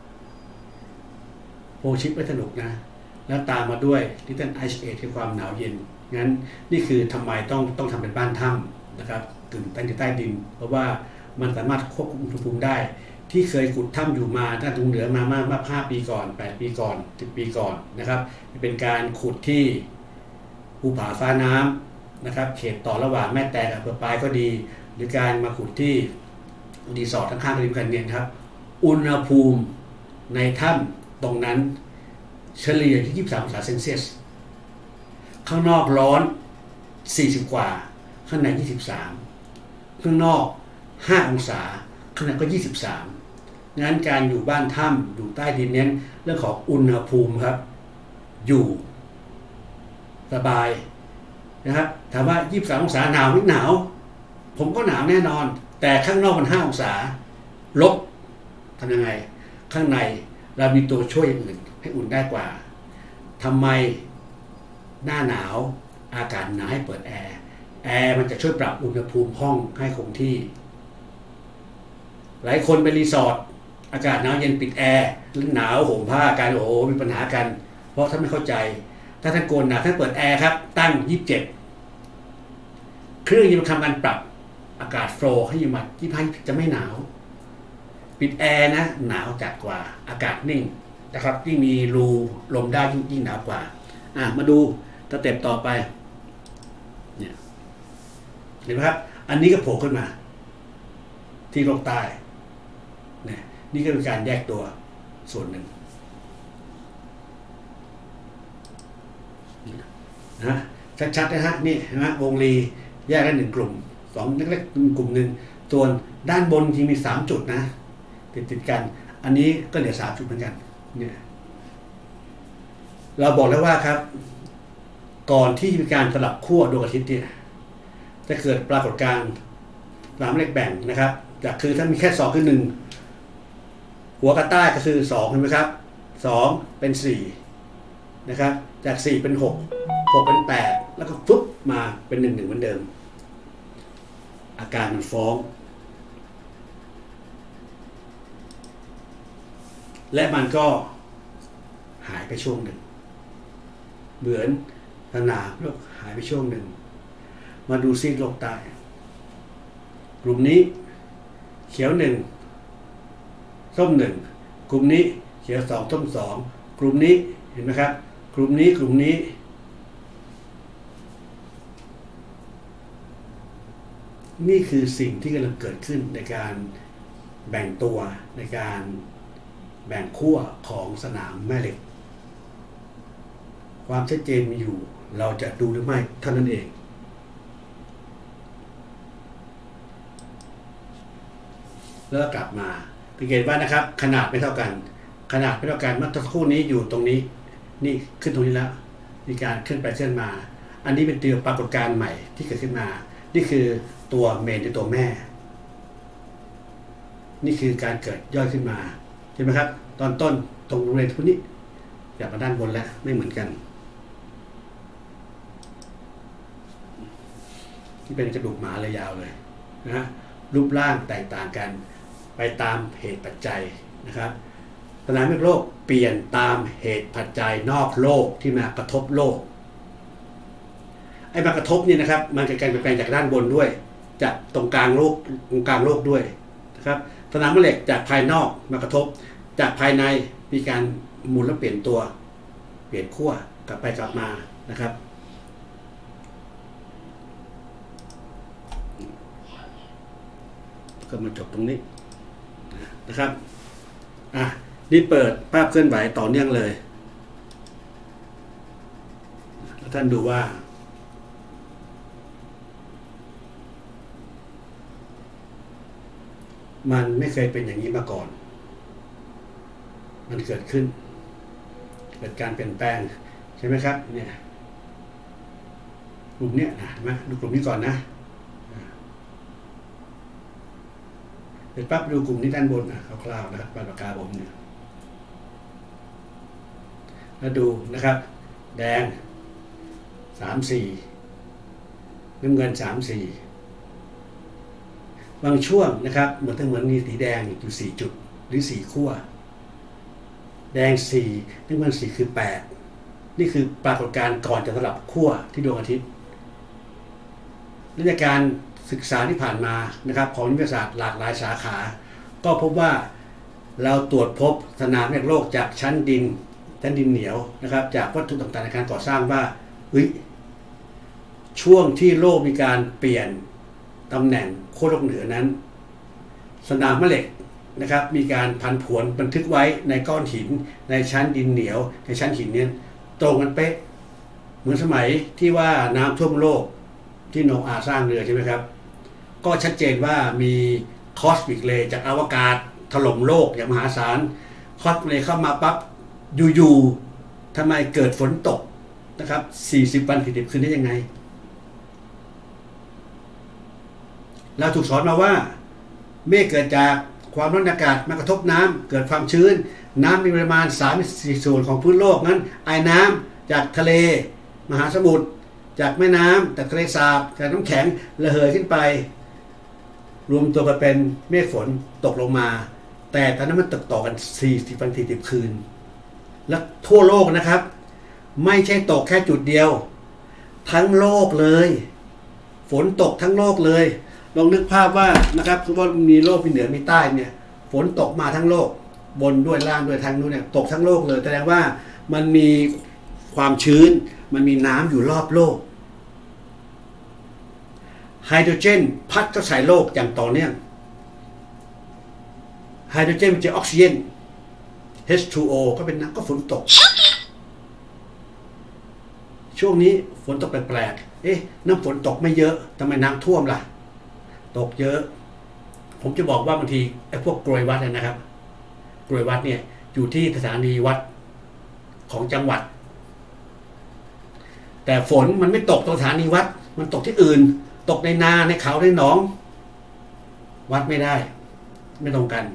โพชิปไม่สนุกนะแล้วตามมาด้วยที่ท่านไอซ์เอที่ความหนาวเย็นงั้นนี่คือทำไมต้องทำเป็นบ้านถ้ำนะครับถึงตั้งอยู่ใต้ดินเพราะว่ามันสามารถควบคุมอุณหภูมิได้ที่เคยขุดถ้ำอยู่มาตั้งแต่เหนือมา5 ปีก่อน8 ปีก่อน10 ปีก่อนนะครับเป็นการขุดที่ภูผาฟ้าน้ำนะครับเขตต่อระหว่างแม่แตกกับอำเภอปายก็ดีหรือการมาขุดที่รีสอร์ทข้างๆริมกันเนี่ยครับอุณหภูมิในถ้ำตรงนั้นเฉลี่ยที่23 องศาเซนเซียสข้างนอกร้อน40 กว่าข้างใน23ข้างนอก5 องศาข้างในก็23งั้นการอยู่บ้านถ้ำอยู่ใต้ดินเน้นเรื่องของอุณหภูมิครับอยู่สบายนะครับถามว่า23 องศาหนาวไม่หนาวผมก็หนาวแน่นอนแต่ข้างนอกมัน5 องศาลบทำยังไงข้างในเรามีตัวช่วยอย่างอื่นให้อุ่นได้กว่าทำไมหน้าหนาวอากาศหนาวให้เปิดแอร์มันจะช่วยปรับอุณหภูมิห้องให้คงที่หลายคนไปรีสอร์ทอากาศหนาวเย็นปิดแอร์หนาวห่มผ้ากันโอ้มีปัญหากันเพราะท่านไม่เข้าใจถ้าท่านโกนหนาวท่านเปิดแอร์ครับตั้ง27เครื่องจะทำการปรับอากาศโฟลว์ให้อยู่มา25จะไม่หนาวปิดแอร์นะหนาวจัดกว่าอากาศนิ่งนะครับที่มีรูลมได้ยิ่งหนาวกว่ามาดูสเต็ปต่อไปเนี่ยเห็นไหมครับอันนี้ก็โผล่ขึ้นมาที่โลกใต้เนี่ยนี่ก็เป็นการแยกตัวส่วนหนึ่งนะชัดๆนะฮะนี่นะวงรีแยกได้1 กลุ่ม2เล็กๆกลุ่มหนึ่งส่วนด้านบนจริงมี3 จุดนะติดกันอันนี้ก็เหลือ3 จุดเหมือนกันเนี่ยเราบอกแล้วว่าครับก่อนที่จะมีการสลับขั้วดวงอาทิตย์เนี่ยจะเกิดปรากฏการณ์3 เลขแบ่งนะครับจากคือถ้ามีแค่2คือ1หัวกับใต้ก็คือ2เห็นไหมครับ2เป็น4นะครับจาก4เป็น6เป็น8แล้วก็ฟึบมาเป็น1เหมือนเดิมอาการมันฟ้องและมันก็หายไปช่วงหนึ่งเหมือนสนามโลกหายไปช่วงหนึ่งมาดูซีกโลกใต้กลุ่มนี้เขียว1ส้ม1กลุ่มนี้เขียว2ส้ม2กลุ่มนี้เห็นไหมครับกลุ่มนี้นี่คือสิ่งที่กำลังเกิดขึ้นในการแบ่งตัวในการแบ่งขั้วของสนามแม่เหล็กความชัดเจนมีอยู่เราจะดูหรือไม่เท่านั้นเองแล้วกลับมาสังเกตว่านะครับขนาดไม่เท่ากันเมื่อสักครู่นี้อยู่ตรงนี้นี่ขึ้นตรงนี้แล้วมีการขึ้นไปขึ้นมาอันนี้เป็นปรากฏการณ์ใหม่ที่เกิดขึ้นมานี่คือตัวเมนหรือตัวแม่นี่คือการเกิดย่อยขึ้นมาใช่ไหมครับตอนต้นตรงบริเวณพวกนี้อยากมาด้านบนแล้วไม่เหมือนกันที่เป็นกระดูกหมาเลยยาวเลยนะรูปร่างแตกต่างกันไปตามเหตุปัจจัยนะครับสนามโลกเปลี่ยนตามเหตุปัจจัยนอกโลกที่มากระทบโลกไอ้มากระทบนี่นะครับมันเกิดการเปลี่ยนแปลงจากด้านบนด้วยจากตรงกลางโลกด้วยนะครับสนามแม่เหล็กจากภายนอกมากระทบจากภายในมีการหมุนและเปลี่ยนตัวเปลี่ยนขั้วกลับไปกลับมานะครับก็มาจบตรงนี้นะครับนี่เปิดภาพเคลื่อนไหวต่อเนื่องเลยแล้วท่านดูว่ามันไม่เคยเป็นอย่างนี้มาก่อนมันเกิดขึ้นเกิดการเปลี่ยนแปลงใช่ไหมครับเนี่ยกลุ่มเนี้ยนะมาดูกลุ่มนี้ก่อนนะเสร็จปั๊บดูกลุ่มนี้ด้านบนนะคร่าวๆนะครับปากกาผมเนี่ยแล้วดูนะครับแดง3-4น้ำเงิน3-4บางช่วงนะครับเหมือนมีสีแดงอยู่4จุดหรือ4ขั้วแดง4น้ำเงิน4คือ8นี่คือปรากฏการณ์ก่อนจะสลับขั้วที่ดวงอาทิตย์ในการศึกษาที่ผ่านมานะครับของวิทยาศาสตร์หลากหลายสาขาก็พบว่าเราตรวจพบสนามแม่โลกจากชั้นดินเหนียวนะครับจากวัตถุต่างๆในการก่อสร้างว่าช่วงที่โลกมีการเปลี่ยนตำแหน่งขั้วโลกเหนือนั้นสนามแม่เหล็กนะครับมีการพันผวนบันทึกไว้ในก้อนหินในชั้นดินเหนียวในชั้นหินนี้ตรงกันเป๊ะเหมือนสมัยที่ว่าน้ำท่วมโลกที่โนอาห์สร้างเรือใช่ไหมครับก็ชัดเจนว่ามีคอสมิกเรย์จากอวกาศถล่มโลกอย่างมหาศาลคอสมิกเรย์เข้ามาปั๊บอยู่ๆทำไมเกิดฝนตกนะครับ40 วัน40 คืนได้ยังไงเราถูกสอนมาว่าเมฆเกิดจากความร้อนอากาศมากระทบน้ำเกิดความชื้นน้ำมีปริมาณ3/4 ส่วนของพื้นโลกนั้นไอน้ำจากทะเลมหาสมุทรจากแม่น้ำจากทะเลสาบจากน้ำแข็งระเหยขึ้นไปรวมตัวกันเป็นเมฆฝนตกลงมาแต่ตอนนั้นมันตกต่อกัน40 วัน40 คืนและทั่วโลกนะครับไม่ใช่ตกแค่จุดเดียวทั้งโลกเลยฝนตกทั้งโลกเลยลองนึกภาพว่านะครับคือว่ามีโลกมีเหนือมีใต้เนี่ยฝนตกมาทั้งโลกบนด้วยล่างด้วยทางนู้นเนี่ยตกทั้งโลกเลยแสดงว่ามันมีความชื้นมันมีน้ำอยู่รอบโลกไฮโดรเจนพัดเข้าใส่โลกอย่างต่อเนื่องไฮโดรเจนมันจะออกซิเจน H2O ก็เป็นน้ำก็ฝนตกช่วงนี้ฝนตกแปลกๆน้ำฝนตกไม่เยอะทำไมน้ำท่วมล่ะตกเยอะผมจะบอกว่าบางทีไอ้พวกกรวยวัดนะครับกรวยวัดเนี่ยอยู่ที่สถานีวัดของจังหวัดแต่ฝนมันไม่ตกตรงสถานีวัดมันตกที่อื่นตกในนาในเขาในหนองวัดไม่ได้ไม่ตรงกัน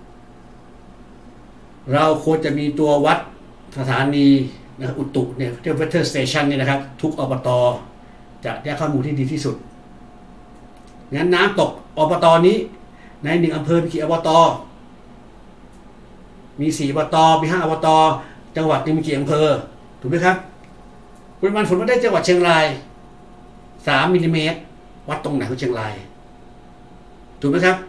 เราควรจะมีตัววัดสถานีนะอุตุเนี่ยเรียกว่า weather station เนี่ยนะครับทุกอบต.จะได้ข้อมูลที่ดีที่สุดงั้นน้ำตกอบต.นี้ใน1 อำเภอมีกี่อบต.มี4 อบต.มี5 อบต.จังหวัดนึงมีกี่อำเภอถูกไหมครับปริมาณฝนวัดได้จังหวัดเชียงราย3 มิลลิเมตรวัดตรงไหนของเชียงรายถูกไหมครับ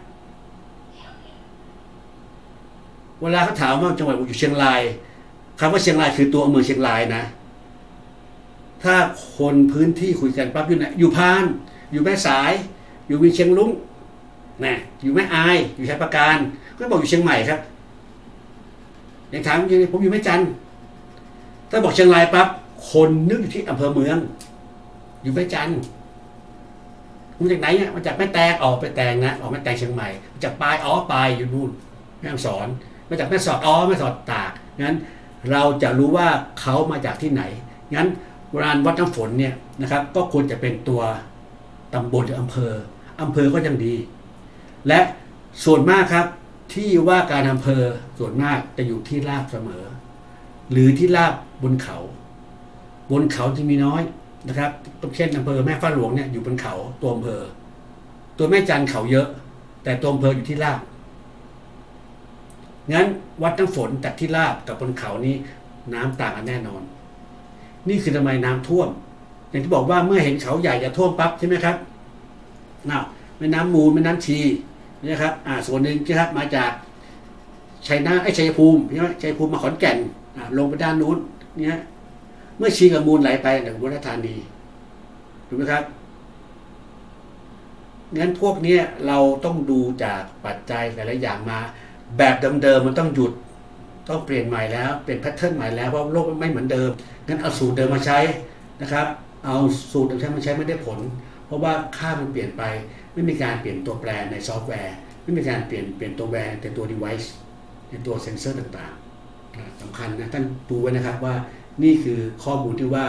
เวลาเขาถามว่าจังหวัดอยู่เชียงรายคำว่าเชียงรายคือตัวอำเภอเชียงรายนะถ้าคนพื้นที่คุยกันปั๊บอยู่ไหนอยู่พานอยู่แม่สายอยู่เชียงรุ้งนะอยู่แม่อายอยู่ชัยปราการก็บอกอยู่เชียงใหม่ครับอย่างถามผมอยู่แม่จันทร์ถ้าบอกเชียงรายปั๊บคนนึกอยู่ที่อำเภอเมืองอยู่แม่จันทร์มาจากไหนเนี่ยมาจากแม่แตงออกไปแตงนะออกแม่แตงเชียงใหม่มาจากปลายปลายอยู่นู่นแม่ฮ่องสอนมาจากแม่สอดแม่สอดตากงั้นเราจะรู้ว่าเขามาจากที่ไหนงั้นโบราณวัดน้ำฝนเนี่ยนะครับก็ควรจะเป็นตัวตำบลหรืออำเภอก็ยังดีและส่วนมากครับที่ว่าการอำเภอส่วนมากจะอยู่ที่ราบเสมอหรือที่ราบบนเขาจะมีน้อยนะครับเช่นอำเภอแม่ฟ้าหลวงเนี่ยอยู่บนเขาตัวอำเภอตัวแม่จันเขาเยอะแต่ตัวอำเภออยู่ที่ราบงั้นวัดน้ำฝนจากที่ราบกับบนเขานี้น้ำต่างกันแน่นอนนี่คือทำไมน้ำท่วมอย่างที่บอกว่าเมื่อเห็นเขาใหญ่จะท่วมปั๊บใช่ไหมครับแม่น้ำมูลแม่น้ำชีนะครับส่วนหนึ่งนะครับมาจากชัยภูมิใช่ไหมชัยภูมิมาขอนแก่นลงไปด้านนู้นเนี่ยเมื่อชีกับมูลไหลไปถึงอุบลราชธานีถูกไหมครับงั้นพวกนี้เราต้องดูจากปัจจัยหลายๆอย่างมาแบบเดิมๆมันต้องหยุดต้องเปลี่ยนใหม่แล้วเปลี่ยนแพทเทิร์นใหม่แล้วเพราะโลกไม่เหมือนเดิมงั้นเอาสูตรเดิมมาใช้นะครับเอาสูตรเดิมมาใช้ไม่ได้ผลเพราะว่าค่ามันเปลี่ยนไปไม่มีการเปลี่ยนตัวแปรในซอฟต์แวร์ไม่มีการเปลี่ยนตัวแวร์ในตัว device ในตัวเซนเซอร์ต่างๆสำคัญนะท่านดูไว้นะครับว่านี่คือข้อมูลที่ว่า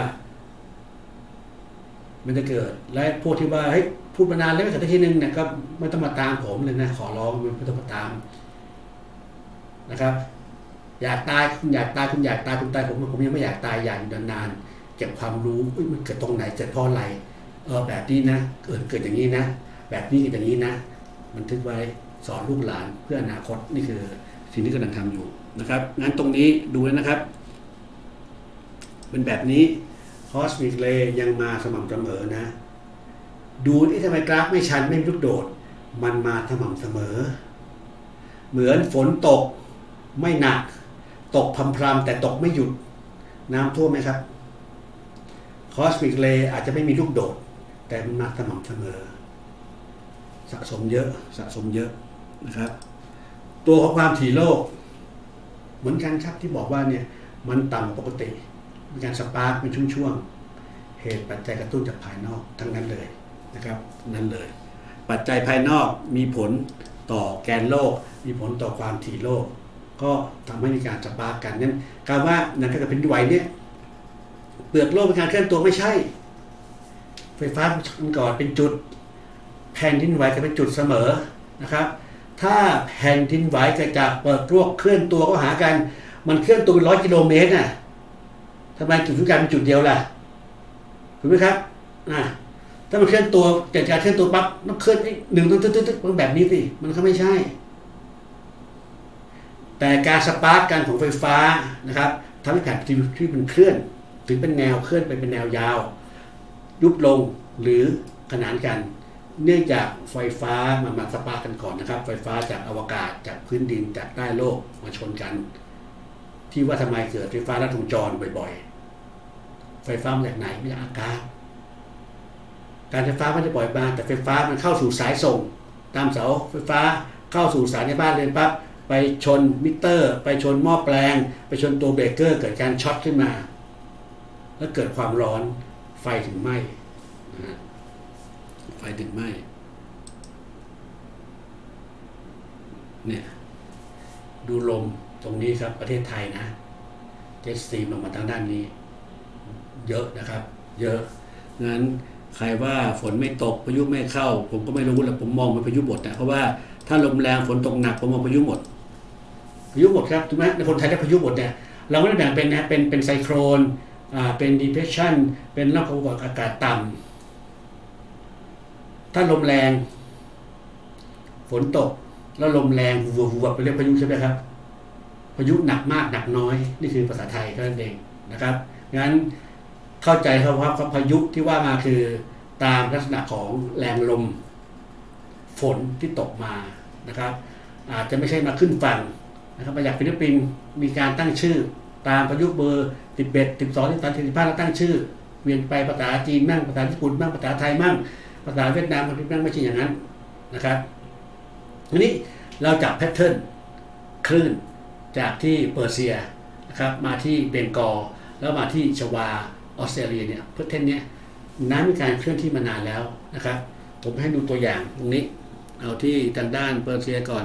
มันจะเกิดและพวกที่ว่าเฮ้ยพูดมานานแล้วไม่เกิดทีนึงเนี่ยก็ไม่ต้องมาตามผมเลยนะขอร้องไม่ต้องมาตามนะครับอยากตายคุณอยากตายผมยังไม่อยากตายอยากอยู่นานๆเก็บความรู้มันเกิดตรงไหนเกิดเพราะอะไรแบบนี้นะเกิดอย่างนี้นะแบบนี้อย่างนี้นะบันทึกไว้สอนลูกหลานเพื่ออนาคตนี่คือสิ่งที่กำลังทำอยู่นะครับงั้นตรงนี้ดูนะครับเป็นแบบนี้คอสมิกเรย์ยังมาสม่ำเสมอนะดูที่ทำไมกราฟไม่ชันไม่มีลูกโดดมันมาสม่ำเสมอเหมือนฝนตกไม่หนักตกพรำๆแต่ตกไม่หยุดน้ำท่วมไหมครับคอสมิกเรย์อาจจะไม่มีลูกโดดแต่มันมาสม่ำเสมอสะสมเยอะนะครับตัวของความถี่โลกเหมือนกันครับที่บอกว่าเนี่ยมันต่ำปกติมีการสปาร์คเป็นช่วงๆเหตุปัจจัยกระตุ้นจากภายนอกทั้งนั้นเลยนะครับนั่นเลยปัจจัยภายนอกมีผลต่อแกนโลกมีผลต่อความถี่โลกก็ทำให้มีการสปาร์คกันนั้นการว่านั่นก็จะเป็นไหวเนี่ยเปลือกโลกเป็นการเคลื่อนตัวไม่ใช่ไฟฟ้ามันก่อนเป็นจุดแผ่นดินไหวจะเป็นจุดเสมอนะครับถ้าแผ่นดินไหวเกิดจากเปลือกโลกเคลื่อนตัวก็หากันมันเคลื่อนตัวเป็น100 กิโลเมตรน่ะทำไมจุดศูนย์กลางเป็นจุดเดียวล่ะถูกไหมครับถ้ามันเคลื่อนตัวเกิดการเคลื่อนตัวปั๊บต้องเคลื่อนหนึ่งตึ๊ดแบบนี้สิมันก็ไม่ใช่แต่การสปาร์กกันของไฟฟ้านะครับทำให้แผ่นที่มันเคลื่อนถึงเป็นแนวเคลื่อนไปเป็นแนวยาวยุบลงหรือขนานกันเนื่องจากไฟฟ้ามันมาสปาร์กกันก่อนนะครับไฟฟ้าจากอวกาศจากพื้นดินจากใต้โลกมาชนกันที่ว่าทำไมเกิดไฟฟ้าลัดวงจรบ่อยๆไฟฟ้ามาจากไหนมาจากอากาศการไฟฟ้าไม่ได้ปล่อยมาแต่ไฟฟ้ามันเข้าสู่สายส่งตามเสาไฟฟ้าเข้าสู่สายในบ้านเรือนปั๊บไปชนมิเตอร์ไปชนหม้อแปลงไปชนตัวเบรกเกอร์เกิดการช็อตขึ้นมาแล้วเกิดความร้อนไฟถึงไหม้เนี่ยดูลมตรงนี้ครับประเทศไทยนะเจ็ตสตรีมลงมาทางด้านนี้เยอะนะครับเยอะงั้นใครว่าฝนไม่ตกพายุไม่เข้าผมก็ไม่รู้แหละผมมองเป็นพายุหมดนะเพราะว่าถ้าลมแรงฝนตกหนักผมมองพายุหมดครับถูกไหมในคนไทยได้พายุหมดเนี่ยเราไม่ได้แบ่งเป็นนะเป็นไซโครนเป็น depression เป็นร่องความกดอากาศต่ำถ้าลมแรงฝนตกแล้วลมแรงวัวไปเรียกพายุใช่ไหมครับพายุหนักมากหนักน้อยนี่คือภาษาไทยก็นั่นเองนะครับงั้นเข้าใจครับว่าพายุที่ว่ามาคือตามลักษณะของแรงลมฝนที่ตกมานะครับอาจจะไม่ใช่มาขึ้นฝั่งนะครับมาจากฟิลิปปินส์มีการตั้งชื่อตามพายุเบอร์11 12 13 14 15แล้วตั้งชื่อเวียนไปภาษาจีนมั่งภาษาญี่ปุ่นมั่งภาษาไทยมั่งภาษาเวียดนามมันไม่ใช่อย่างนั้นนะครับทีนี้เราจับแพทเทิร์นคลื่นจากที่เปอร์เซียนะครับมาที่เบงกอลแล้วมาที่ชวาออสเตรเลียเนี่ยแพทเทิร์นเนี้ยน้ำมีการเคลื่อนที่มานานแล้วนะครับผมให้ดูตัวอย่างตรงนี้เอาที่ทางด้านเปอร์เซียก่อน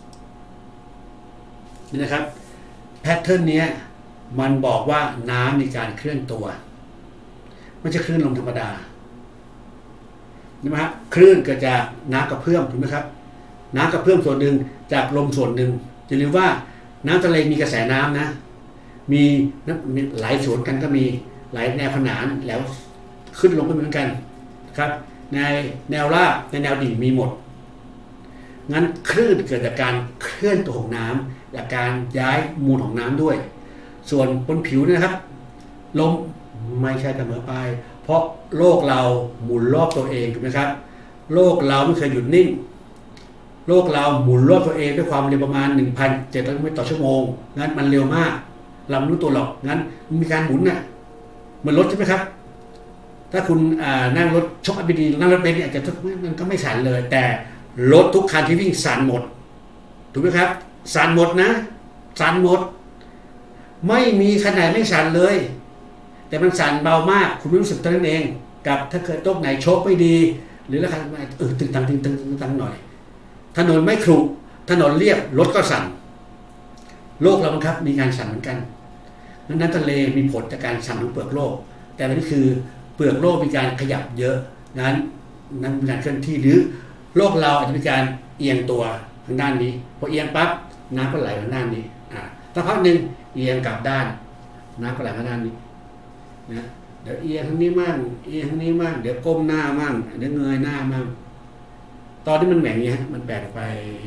นี่นะครับแพทเทิร์นนี้มันบอกว่าน้ำมีการเคลื่อนตัวไม่ใช่คลื่นลมธรรมดาใช่ไหมครับคลื่นเกิดจากน้ำกระเพื่อมถูกไหมครับน้ำกระเพื่อมส่วนหนึ่งจากลมส่วนหนึ่งจะรู้ว่าน้ำทะเลมีกระแสน้ำนะมีไหลสวนกันก็มีไหลแนวขนานแล้วขึ้นลงก็เหมือนกันครับในแนวราบในแนวดิ่งมีหมดงั้นคลื่นเกิดจากการเคลื่อนตัวของน้ำจากการย้ายมูลของน้ำด้วยส่วนบนผิวนะครับลมไม่ใช่เสมอไปเพราะโลกเราหมุนรอบตัวเองถูกไหมครับโลกเราไม่เคยหยุดนิ่งโลกเราหมุนรอบตัวเองด้วยความเร็วประมาณ 1,700 กิโลเมตรต่อชั่วโมงงั้นมันเร็วมากเราไม่รู้ตัวหรอกงั้นมีการหมุนน่ะเหมือนรถใช่ไหมครับถ้าคุณนั่งรถช็อคABDนั่งรถเบนซ์อาจจะมันก็ไม่สั่นเลยแต่รถทุกคันที่วิ่งสั่นหมดถูกไหมครับสั่นหมดนะสั่นหมดไม่มีคันไหนไม่สั่นเลยแต่มันสั่นเบามากคุณไม่รู้สึกตัวนั่นเองกับถ้าเกิดโต๊ะไหนโชคไม่ดีหรือราคาตึงตังหน่อยถนนไม่ขรุถนนเรียบรถก็สั่นโลกเราบังคับมีการสั่นเหมือนกันนั้นทะเลมีผลจากการสั่นของเปลือกโลกแต่นี่คือเปลือกโลกมีการขยับเยอะนั้นมีการเคลื่อนที่หรือโลกเราอาจจะมีการเอียงตัวทางด้านนี้พอเอียงปั๊บน้ำก็ไหลทางด้านนี้สักพักหนึ่งเอียงกลับด้านน้ำก็ไหลทางด้านนี้นะเดี๋ยวเอียงทางนี้มั่งเอียงทางนี้มั่งเดี๋ยวก้มหน้ามั่งเดี๋ยวเงยหน้ามั่งตอนที่มันแหว่งนี้ฮะมันแบ่งไป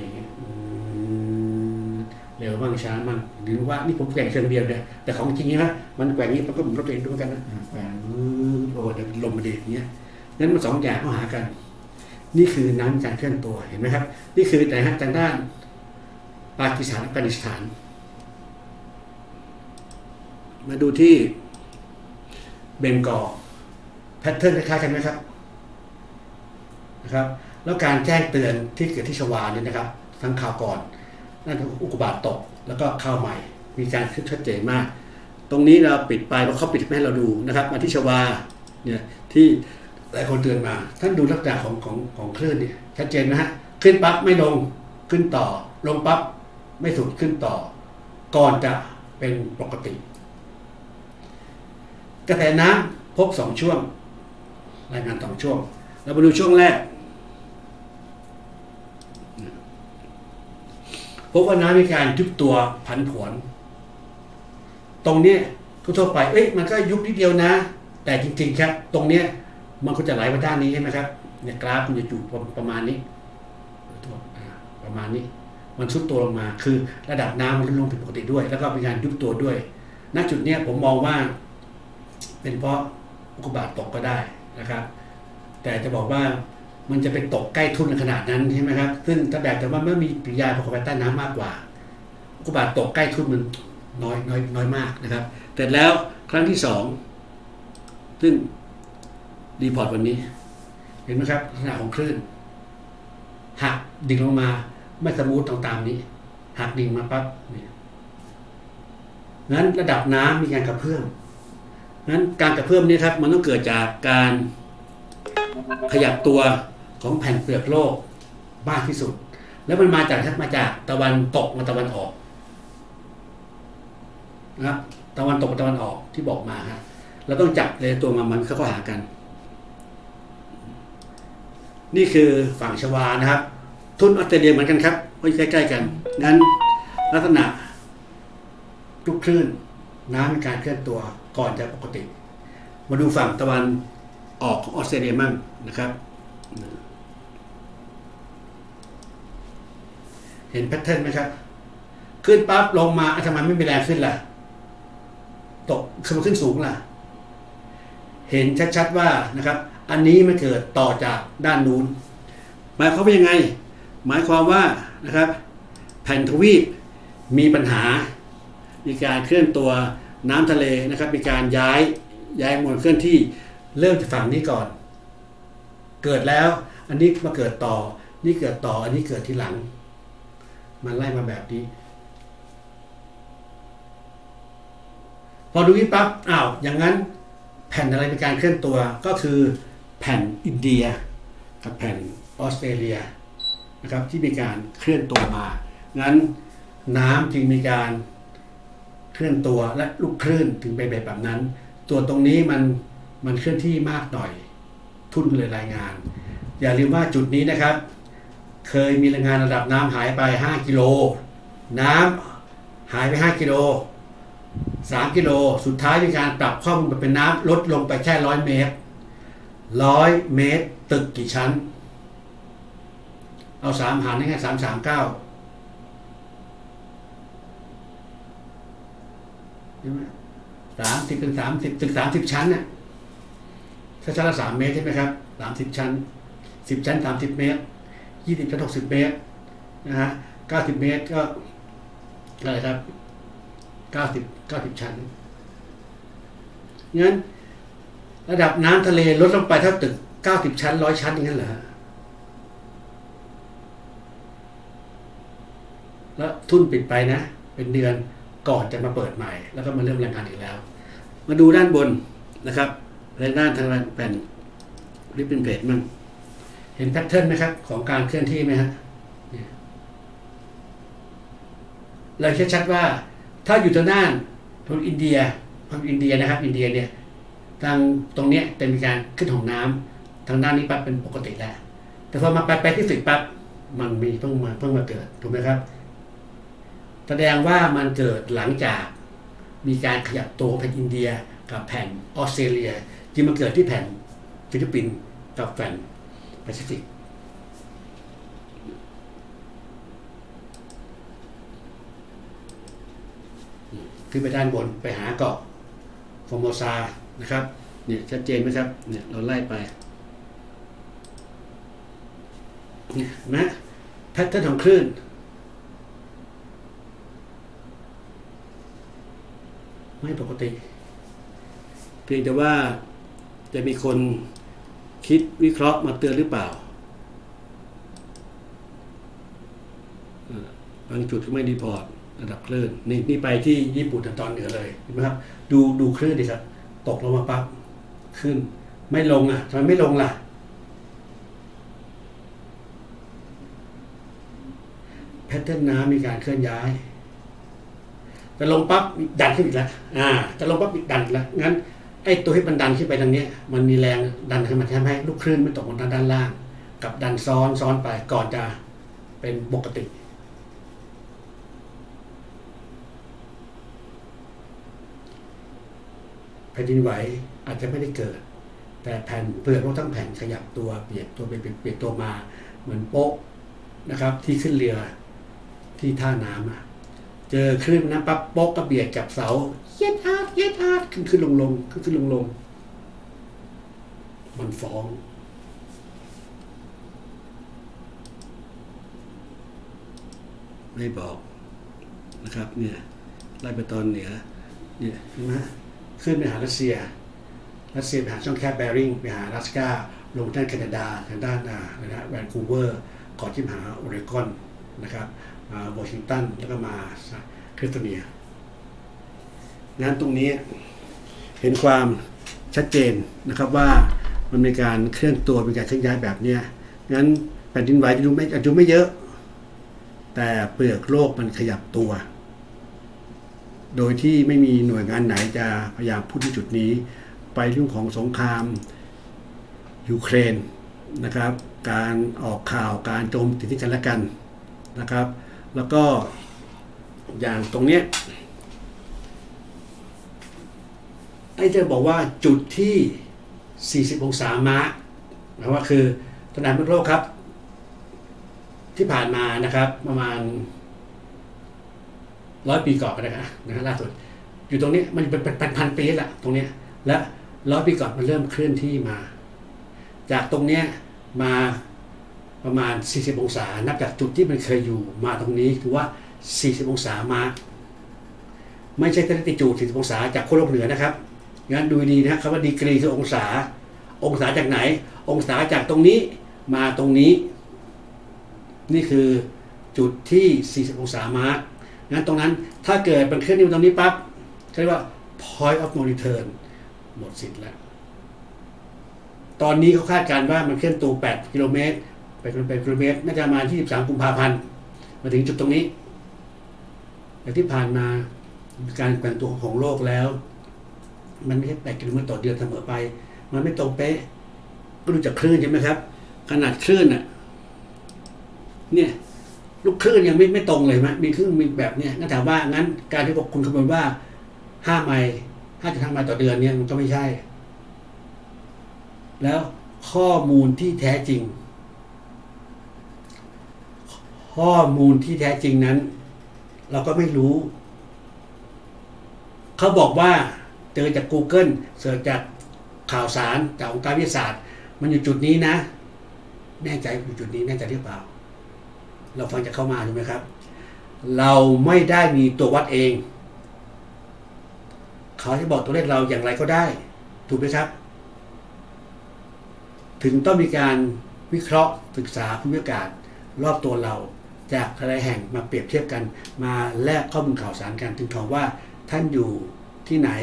เร็วบ้างช้าบ้างหรือว่านี่ผมแกว่งเชิงเดียวเนี่ยแต่ของจริงนะมันแกว่งนี้มันก็เหมือนรถเองด้วยกันนะแกว่งโอ้เดี๋ยวลมมาดีอย่างเงี้ยนั้นมันสองอย่างเข้าหากันนี่คือน้ำการเคลื่อนตัวเห็นไหมครับนี่คือแต่ทางด้านปากีสถานอัฟกานิสถานมาดูที่เบงกอลแพทเทิร์นคล้ายๆกันไหมครับนะครับแล้วการแจ้งเตือนที่เกิดที่ชวาเนี่ยนะครับทั้งข่าวก่อนนั่นคืออุกกาบาตตกแล้วก็ข้าวใหม่มีการขึ้นชัดเจนมากตรงนี้เราปิดไปเพราะเขาปิดให้เราดูนะครับมาที่ชวาเนี่ยที่หลายคนเตือนมาท่านดูลักษณะของคลื่นเนี่ยชัดเจนนะฮะขึ้นปั๊บไม่ลงขึ้นต่อลงปั๊บไม่สุดขึ้นต่อก่อนจะเป็นปกติกระแสน้ำพบ2ช่วงรายงาน2ช่วงเรามาดูช่วงแรกพบว่าน้ำมีการยุบตัวผันผวนตรงนี้ทั่วไปมันก็ยุบนิดเดียวนะแต่จริงๆครับตรงนี้มันก็จะไหลมาด้านนี้ใช่ไหมครับเนี่ยกราฟมันจะอยู่ประมาณนี้ประมาณนี้มันชุดตัวลงมาคือระดับน้ำมันลดลงผิดปกติด้วยแล้วก็มีการยุบตัวด้วยณจุดนี้ผมมองว่าเป็นเพราะอุกกาบาตตกก็ได้นะครับแต่จะบอกว่ามันจะไปตกใกล้ทุ่นขนาดนั้นใช่ไหมครับซึ่งถ้าแบบแต่ว่าเมื่อมีปฏิกิริยาของภายใต้น้ำมากกว่าอุกกาบาตตกใกล้ทุ่นมันน้อยมากนะครับแต่แล้วครั้งที่2ซึ่งรีพอร์ตวันนี้เห็นไหมครับลักษณะของคลื่นหักดิ่งลงมาไม่สมูทตามนี้หักดิ่งมาปั๊บเนี่ยงั้นระดับน้ำมีการกระเพื่อมงั้นการกระเพื่อมนี้ครับมันต้องเกิดจากการขยับตัวของแผ่นเปลือกโลกมากที่สุดแล้วมันมาจากตะวันตกมาตะวันออกนะครับตะวันตกมาตะวันออกที่บอกมาครับเราต้องจับเลยตัวมันเข้าหากันนี่คือฝั่งชวานะครับทุ่นออสเตรเลียเหมือนกันครับเพราะใกล้ๆกันงั้นลักษณะทุกคลื่นน้ำมีการเคลื่อนตัวก่อนจะปกติมาดูฝั่งตะวันออกของออสเตรเลียมั่งนะครับเห็นแพทเทิร์นไหมครับขึ้นปั๊บลงมาทำไมไม่มีแรงขึ้นล่ะตกขึ้นสูงล่ะเห็นชัดๆว่านะครับอันนี้มันเกิดต่อจากด้านนู้นหมายความว่ายังไงหมายความว่านะครับแผ่นทวีปมีปัญหามีการเคลื่อนตัวน้ำทะเลนะครับมีการย้ายมวลเคลื่อนที่เริ่มจากฝั่งนี้ก่อนเกิดแล้วอันนี้มาเกิดต่อนี่เกิดต่ออันนี้เกิดทีหลังมันไล่มาแบบนี้พอดูนี้ปั๊บอ้าวอย่างนั้นแผ่นอะไรเป็นการเคลื่อนตัวก็คือแผ่นอินเดียกับแผ่นออสเตรเลียนะครับที่มีการเคลื่อนตัวมางั้นน้ำจึงมีการเคลื่อนตัวและลูกคลื่นถึงไปแบบนั้นตัวตรงนี้มันเคลื่อนที่มากหน่อยทุ่นเลยรายงานอย่าลืมว่าจุดนี้นะครับเคยมีรายงานระดับน้ำหายไป5 กิโลน้ำหายไป5 กิโล3 กิโลสุดท้ายมีการปรับข้อมูลเป็นน้ำลดลงไปแค่100 เมตร100 เมตรตึกกี่ชั้นเอา3หารได้ไง339ใช่ไหม30 เป็น 30ตึก30 ชั้นเนี่ยถ้าชั้นละ3 เมตรใช่ไหมครับ30 ชั้น10 ชั้น30 เมตร20 ชั้น60 เมตรนะฮะ90 เมตรก็อะไรครับ90 ชั้นงั้นระดับน้ำทะเลลดลงไปเท่าตึก90 ชั้น100 ชั้นอย่างนั้นเหรอแล้วทุ่นปิดไปนะเป็นเดือนก่อนจะมาเปิดใหม่แล้วก็มาเริ่มรายงานอีกแล้วมาดูด้านบนนะครับในด้านทางแผ่นริบบิ้นเพจมั่งเห็นแพทเทิร์นไหมครับของการเคลื่อนที่ไหมฮะเราชัดๆว่าถ้าอยู่ทางด้านของอินเดียนะครับอินเดียเนี่ยทางตรงเนี้ยจะมีการขึ้นของน้ำทางด้านนี้ปั๊บเป็นปกติแล้วแต่พอมาไปที่สุดปั๊บมันมีเพิ่งมาเกิดถูกไหมครับแสดงว่ามันเกิดหลังจากมีการขยับตัวแผ่นอินเดียกับแผ่นออสเตรเลียที่มันเกิดที่แผ่นฟิลิปปินส์กับแผ่นแปซิฟิกขึ้นไปด้านบนไปหาเกาะฟอร์โมซานะครับเนี่ยชัดเจนไหมครับเนี่ยเราไล่ไปเนี่ยนะแพทเทิร์นของคลื่นไม่ปกติเพียงแต่ว่าจะมีคนคิดวิเคราะห์มาเตือนหรือเปล่าบางจุดก็ไม่รีพอร์ตระดับคลื่นนี่ไปที่ญี่ปุ่นทางตอนเหนือเลยเห็นไหมครับดูคลื่นดิครับตกลงมาปั๊บขึ้นไม่ลงอ่ะทำไมไม่ลงล่ะแพทเทิร์นน้ำมีการเคลื่อนย้ายจะลงปั๊บดันขึ้นอีกแล้วจะลงปั๊บดันอีกแล้วงั้นไอ้ตัวที่มันดันขึ้นไปทางนี้มันมีแรงดันขึ้นมาทำให้ลูกคลื่นไม่ตกลงด้านล่างกับดันซ้อนไปก่อนจะเป็นปกติแผ่นดินไหวอาจจะไม่ได้เกิดแต่แผ่นเปลือกทั้งแผ่นขยับตัวเปลี่ยนตัวมาเหมือนโป๊ะนะครับที่ขึ้นเรือที่ท่าน้ำเจอคลื่นนะปั๊บโป๊กก็เบียดกับเสาเย็ดอาดขึ้นลงมันฟ้องไม่บอกนะครับเนี่ยไล่ไปตอนเหนือเนี่ยเห็นไหมขึ้นไปหารัสเซียไปหาช่องแคบแบริ่งไปหาอลาสกาลงด้านแคนาดาทางด้านแวนคูเวอร์ก่อนที่หาโอเรกอนนะครับมาวอชิงตันแล้วก็มาแคลิฟอร์เนียงั้นตรงนี้เห็นความชัดเจนนะครับว่ามันมีการเคลื่อนตัวมีการเคลื่อนย้ายแบบนี้งั้นแผ่นดินไหวอาจจะดูไม่เยอะแต่เปลือกโลกมันขยับตัวโดยที่ไม่มีหน่วยงานไหนจะพยายามพูดที่จุดนี้ไปเรื่องของสงครามยูเครนนะครับการออกข่าวการโจมตีกันและกันนะครับแล้วก็อย่างตรงเนี้ยไอ้จะบอกว่าจุดที่40 องศามาร์กหมายว่าคือสนามโลกครับที่ผ่านมานะครับประมาณ100 ปีก่อนก็ได้นะล่าสุดอยู่ตรงนี้มันเป็นพันปีละตรงเนี้ยและ100 ปีก่อนมันเริ่มเคลื่อนที่มาจากตรงเนี้ยมาประมาณ40 องศานับจากจุดที่มันเคยอยู่มาตรงนี้ถือว่า40 องศามาไม่ใช่ลัติจูด40 องศาจากขั้วโลกเหนือนะครับงั้นดูดีนะครับคำว่าดีกรีคือองศาองศาจากไหนองศาจากตรงนี้มาตรงนี้นี่คือจุดที่40องศามาร์กงั้นตรงนั้นถ้าเกิดมันเคลื่อนที่มาตรงนี้ปั๊บเรียกว่า point of no return หมดสิทธิ์แล้วตอนนี้เขาคาดการณ์ว่ามันเคลื่อนตัว8กิโลเมตรไปกิโลเมตรน่าจะมา23กุมภาพันธ์มาถึงจุดตรงนี้แต่ที่ผ่านมาการแกว่งตัวของโลกแล้วมันไม่ใช่8กิโลเมตรต่อเดือนเสมอไปมันไม่ตรงเป๊ะก็ดูจากคลื่นใช่ไหมครับขนาดคลื่นอ่ะเนี่ยลูกคลื่นยังไม่ตรงเลยมั้ยมีคลื่นมีแบบเนี้ยงั้นถามว่างั้นการที่บอกคุณคำนวณว่า5 ไมล์ 5.5 ไมล์ต่อเดือนเนี่ยมันก็ไม่ใช่แล้วข้อมูลที่แท้จริงนั้นเราก็ไม่รู้เขาบอกว่าเจอจาก Google เสิร์ชจากข่าวสารจากองค์การวิทยาศาสตร์มันอยู่จุดนี้นะแน่ใจอยู่จุดนี้แน่ใจหรือเปล่าเราฟังจากเข้ามาถูกไหมครับเราไม่ได้มีตัววัดเองเขาจะบอกตัวเลขเราอย่างไรก็ได้ถูกไหมครับถึงต้องมีการวิเคราะห์ศึกษาภูมิอากาศรอบตัวเราจากหลายแห่งมาเปรียบเทียบกันมาแลกข้อมูลข่าวสารกันถึงถามว่าท่านอยู่ที่ไหน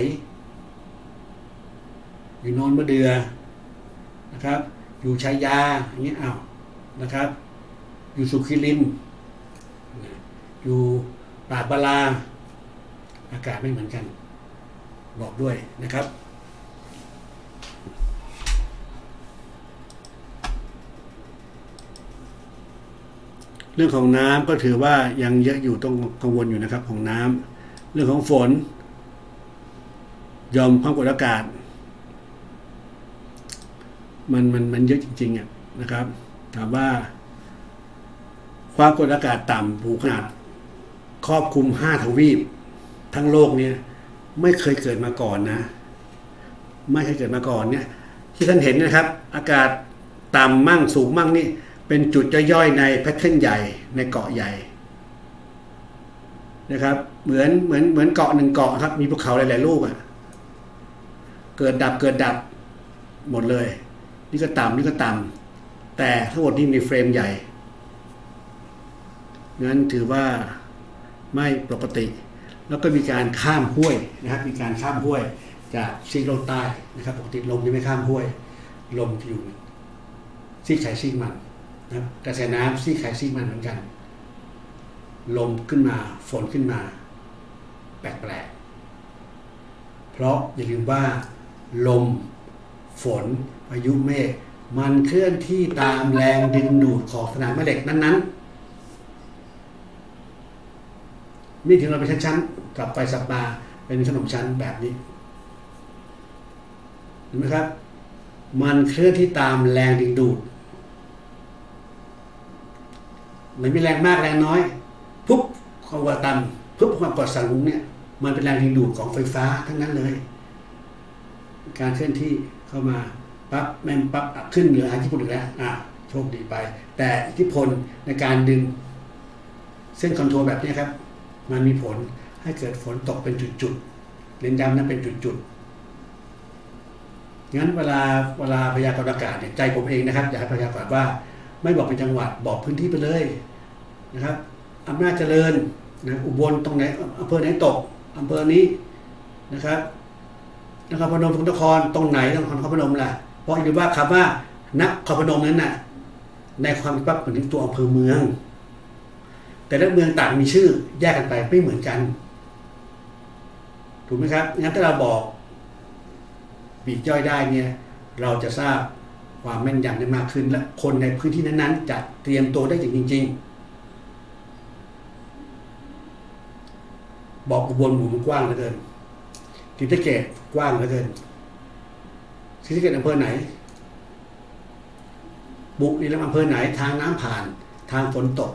อยู่โนนมะเดื่อนะครับอยู่ชัยยาอย่างนี้นะครับอยู่สุขิรินอยู่ปากบาลาอากาศไม่เหมือนกันบอกด้วยนะครับเรื่องของน้ำก็ถือว่ายังเยอะอยู่ต้องกังวลอยู่นะครับของน้ำเรื่องของฝนยอมความกดอากาศมันเยอะจริงๆนะครับถามว่าความกดอากาศต่ำผูกขนาดครอบคลุม5 ทวีปทั้งโลกเนี่ยไม่เคยเกิดมาก่อนนะไม่เคยเกิดมาก่อนเนี่ยที่ท่านเห็นนะครับอากาศต่ำมั่งสูงมั่งนี่เป็นจุดย่อยๆในแพทเทิร์นใหญ่ในเกาะใหญ่นะครับเหมือนเกาะหนึ่งเกาะครับมีภูเขาหลายๆลูกเกิดดับหมดเลยนี่ก็ต่ำแต่ทั้งหมดนี่มีเฟรมใหญ่งั้นถือว่าไม่ปกติแล้วก็มีการข้ามห้วยนะครับมีการข้ามห้วยจากซีกโลกใต้นะครับปกติลมจะไม่ข้ามห้วยลมจะอยู่ซีกไข่ซีกมันนะกระแสน้ำซีกไข่ซีกมันเหมือนกันลมขึ้นมาฝนขึ้นมาแปลกเพราะอย่าลืมว่าลมฝนพายุเมฆมันเคลื่อนที่ตามแรงดึงดูดของสนามแม่เหล็กนั้นนี่ถึงเราเป็นชั้นๆกลับไปสับมาเป็นขนมชั้นแบบนี้เห็นไหมครับมันเคลื่อนที่ตามแรงดึงดูดมันมีแรงมากแรงน้อยปุ๊บความกดต่ำปุ๊บความกดสั่นเนี่ยมันเป็นแรงดึงดูดของไฟฟ้าทั้งนั้นเลยการเคลื่อนที่เข้ามาปั๊บแม่งปั๊บขึ้นเหนือญี่ปุ่นอีกแล้วโชคดีไปแต่อิทธิพลในการดึงเส้นคอนโทรลแบบนี้ครับมันมีผลให้เกิดฝนตกเป็นจุดๆเน้นย้ำนั้นเป็นจุดๆงั้นเวลาพยากรณ์อากาศเนี่ยใจผมเองนะครับอยากให้พยากรณ์ว่าไม่บอกเป็นจังหวัดบอกพื้นที่ไปเลยนะครับอำนาจเจริญนะอุบลตรงไหนอำเภอไหนตกอำเภอนี้นะครับนครพนมสกลนครตรงไหนนครพนมล่ะเพราะอยู่ว่าคำว่านครพนมนั้นน่ะในความปั๊บเหมือนถึงตัวอำเภอเมืองแต่ละเมืองต่างมีชื่อแยกกันไปไม่เหมือนกันถูกไหมครับงั้นถ้าเราบอกบีบย่อยได้เนี่ยเราจะทราบความแม่นยำได้มากขึ้นและคนในพื้นที่นั้นๆจะเตรียมตัวได้อย่างจริงๆบอกอุบลหมู่มันกว้างเหลือเกินศรีสะเกษกว้างเหลือเกินศรีสะเกษอำเภอไหนบุรีรัมย์อำเภอไหนทางน้ำผ่านทางฝนตก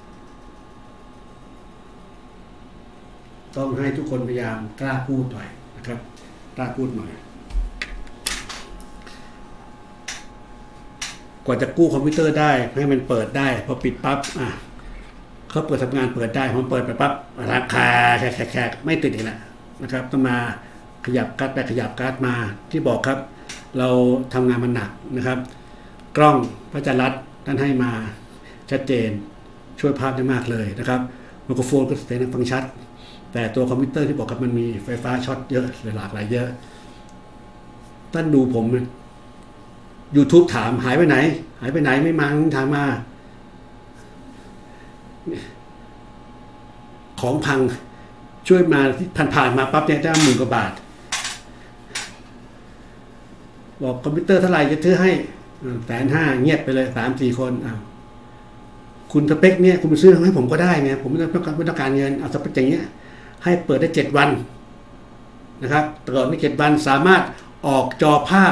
ต้องให้ทุกคนพยายามกล้าพูดหน่อยนะครับกล้าพูดหน่อยกว่าจะกู้คอมพิวเตอร์ได้ให้มันเปิดได้พอปิดปั๊บเขาเปิดทำงานเปิดได้พอเปิดไปปั๊บราคาแขกไม่ติดอีกแล้วนะครับต้องมาขขยับการ์ดไปขยับการ์ดมาที่บอกครับเราทำงานมันหนักนะครับ กล้องพระจันทร์รัตน์ท่านให้มาชัดเจนช่วยภาพได้มากเลยนะครับไมโครโฟนก็เสียงฟังชัดแต่ตัวคอมพิวเตอร์ที่บอกครับมันมีไฟฟ้าช็อตเยอะหลากหลายเยอะท่านดูผม YouTube ถามหายไปไหนไม่มาถามมาของพังช่วยมาที่ผ่านมาปั๊บเนี่ยได้10,000 กว่าบาทบอกคอมพิวเตอร์เท่าไหร่จะซื้อให้150,000เงียบไปเลย 3-4 คนคุณสเปคเนี่ยคุณไปซื้อให้ผมก็ได้ไงผมไม่ต้องการเงินเอาสเปคอย่างเงี้ยให้เปิดได้7 วันนะครับตลอดใน7 วันสามารถออกจอภาพ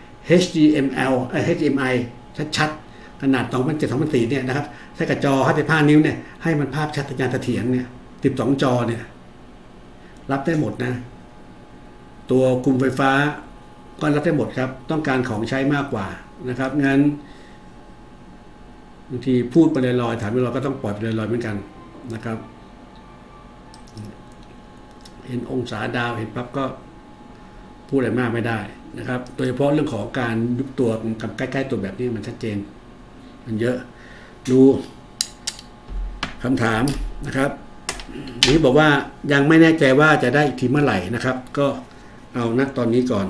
HDMI ชัดๆขนาด 2007-2004 เนี่ยนะครับใช้กับจอ55 นิ้วเนี่ยให้มันภาพชัดสัญญาณเสถียรเนี่ย12 จอเนี่ยรับได้หมดนะตัวคุมไฟฟ้าก็รับได้หมดครับต้องการของใช้มากกว่านะครับงั้นบางทีพูดไปลอยๆถามไปลอยก็ต้องปล่อยไปลอยๆเหมือนกันนะครับเห็นองศาดาวเห็นปั๊บก็พูดอะไรมากไม่ได้นะครับโดยเฉพาะเรื่องของการยุบตัวกับใกล้ๆตัวแบบนี้มันชัดเจนมันเยอะดูคำถามนะครับนี้บอกว่ายังไม่แน่ใจว่าจะได้อีกทีเมื่อไหร่นะครับก็เอาณตอนนี้ก่อน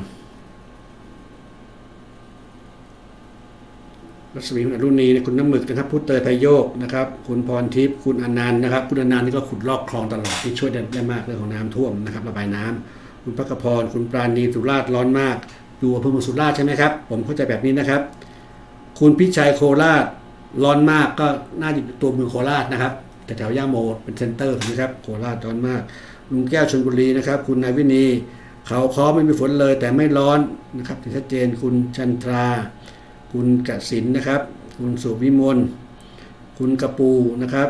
รัศมีอรุณีคุณน้ำหมึกนะครับพุทธเตยไพโยกนะครับคุณพรทิพย์คุณอนันต์นะครับคุณอนันต์นี่ก็ขุดลอกคลองตลอดที่ช่วยได้มากเรื่องของน้ำท่วมนะครับระบายน้ำคุณพักพรคุณปราณีสุราษฎร์ร้อนมากอยู่อำเภอเมืองสุราษฎร์ใช่ไหมครับผมเข้าใจแบบนี้นะครับคุณพิชัยโคราชร้อนมากก็น่าจะตัวเมืองโคราชนะครับแต่แถวย่าโมเป็นเซ็นเตอร์นะครับโคราชร้อนมากลุงแก้วชลบุรีนะครับคุณนายวินีเขาค้อไม่มีฝนเลยแต่ไม่ร้อนนะครับชัดเจนคุณชันทราคุณกสินนะครับคุณสุวิมลคุณกระปูนะครับ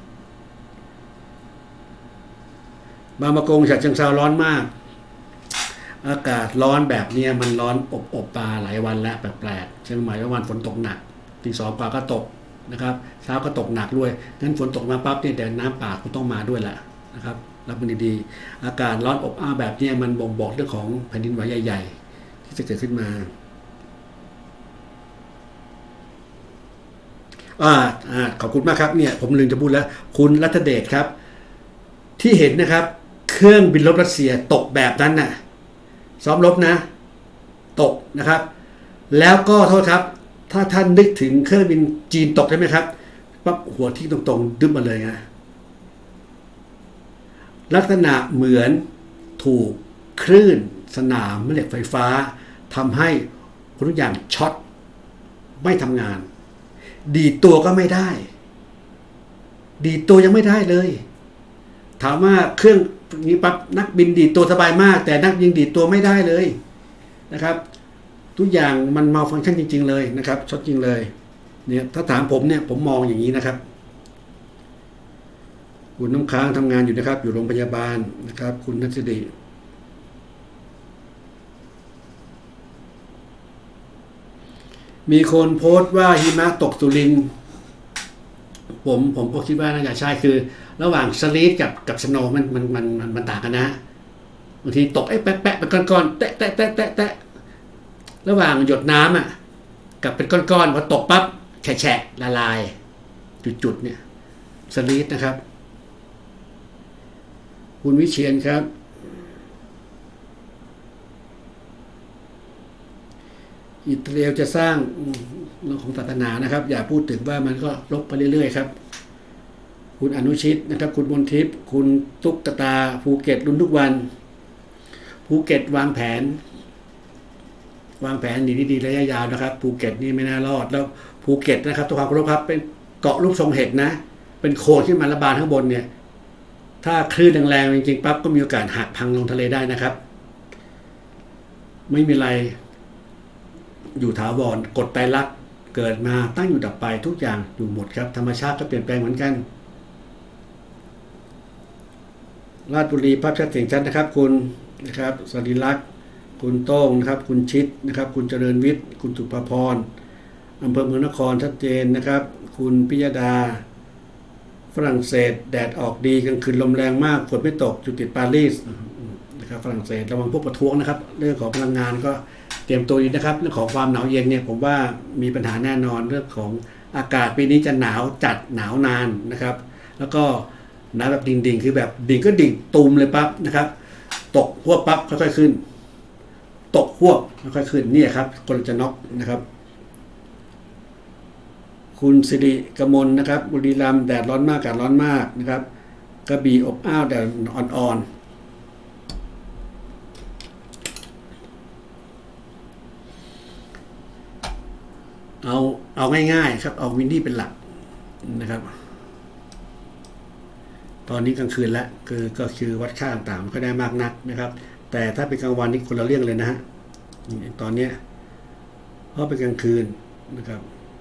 บางประกงฉะเชิงเทราร้อนมากอากาศร้อนแบบนี้มันร้อนอบปลาหลายวันแล้วแปลกๆเชียงใหม่วันฝนตกหนักตี 2 กว่าก็ตกนะครับเช้าก็ตกหนักด้วยงั้นฝนตกมาปั๊บเนี่ยแต่น้ำป่าก็ต้องมาด้วยแหละนะครับรับมันดีๆอากาศร้อนอบอ้าวแบบนี้มันบ่งบอกเรื่องของแผ่นดินไหวใหญ่ๆที่จะเกิดขึ้นมาขอบคุณมากครับเนี่ยผมลืมจะพูดแล้วคุณรัตเดชครับที่เห็นนะครับเครื่องบินรบรัสเซียตกแบบนั้นน่ะซ้อมรบนะตกนะครับแล้วก็โทษครับถ้าท่านนึกถึงเครื่องบินจีนตกใช่ไหมครับปั๊บหัวที่ตรงๆดึ๊บมาเลยนะลักษณะเหมือนถูกคลื่นสนามแม่เหล็กไฟฟ้าทำให้ทุกอย่างช็อตไม่ทำงานดีดตัวก็ไม่ได้ดีดตัวยังไม่ได้เลยถามว่าเครื่องนี้ปั๊บนักบินดีดตัวสบายมากแต่นักยิงดีดตัวไม่ได้เลยนะครับทุกอย่างมันมัลฟังก์ชันจริงๆเลยนะครับช็อตจริงเลยเนี่ยถ้าถามผมเนี่ยผมมองอย่างนี้นะครับคุณน้ำค้างทำงานอยู่นะครับอยู่โรงพยาบาลนะครับคุณนัทสิริมีคนโพสต์ว่าหิมะตกสุรินทร์ผมก็คิดว่าน่าจะใช่คือระหว่างสลีดกับสโนว์มันต่างกันนะบางทีตกแปะเป็นก้อนๆแตะระหว่างหยดน้ำกับเป็นก้อนๆพอตกปั๊บแฉะละลายจุดๆเนี่ยสลีดนะครับคุณวิเชียรครับอิสราเอลจะสร้างเรื่องของศาสนานะครับอย่าพูดถึงว่ามันก็ลบไปเรื่อยๆครับคุณอนุชิตนะครับคุณมนทิพย์คุณตุ๊กตาภูเก็ตรุ่นทุกวันภูเก็ตวางแผนหนีดีๆระยะยาวนะครับภูเก็ตนี่ไม่น่ารอดแล้วภูเก็ตนะครับทุกความเคารพครับเป็นเกาะรูปทรงเห็ดนะเป็นโคนขึ้นมาระบานข้างบนเนี่ยถ้าคลื่นแรงๆจริงๆปั๊บก็มีโอกาสหักพังลงทะเลได้นะครับไม่มีอะไรอยู่ถาวรกฎไตรลักษณ์เกิดมาตั้งอยู่ดับไปทุกอย่างอยู่หมดครับธรรมชาติก็เปลี่ยนแปลงเหมือนกันราชบุรีภาพชัดเสียงชัดนะครับคุณนะครับสรีลักษณ์คุณโต้งนะครับคุณชิดนะครับคุณเจริญวิทย์คุณสุภพรอำเภอเมืองนครชัดเจนนะครับคุณพิยดาฝรั่งเศสแดดออกดีกลางคืนลมแรงมากฝนไม่ตกจุดติดปารีสนะครับฝรั่งเศสระวังพวกประท้วงนะครับเรื่องของพลังงานก็เตรียมตัวดีนะครับเรื่องของความหนาวเย็นเนี่ยผมว่ามีปัญหาแน่นอนเรื่องของอากาศปีนี้จะหนาวจัดหนาวนานนะครับแล้วก็หนาวแบบดิ่งๆคือแบบดิ่งก็ดิ่งตูมเลยปั๊บนะครับตกพวกปั๊บค่อยๆขึ้นตกพวกค่อยๆขึ้นนี่ครับคนจะน็อกนะครับคุณสิริกมลนะครับบุรีรัมย์แดดร้อนมากอากาศร้อนมากนะครับกระบี่อบอ้าวแดดอ่อนๆเอาง่ายๆครับเอาวินดี้เป็นหลักนะครับตอนนี้กลางคืนแล้วก็คือวัดค่าต่างๆไม่ค่อยได้มากนักนะครับแต่ถ้าเป็นกลางวันนี่คนละเรื่องเลยนะฮะตอนนี้เพราะเป็นกลางคืนนะครับ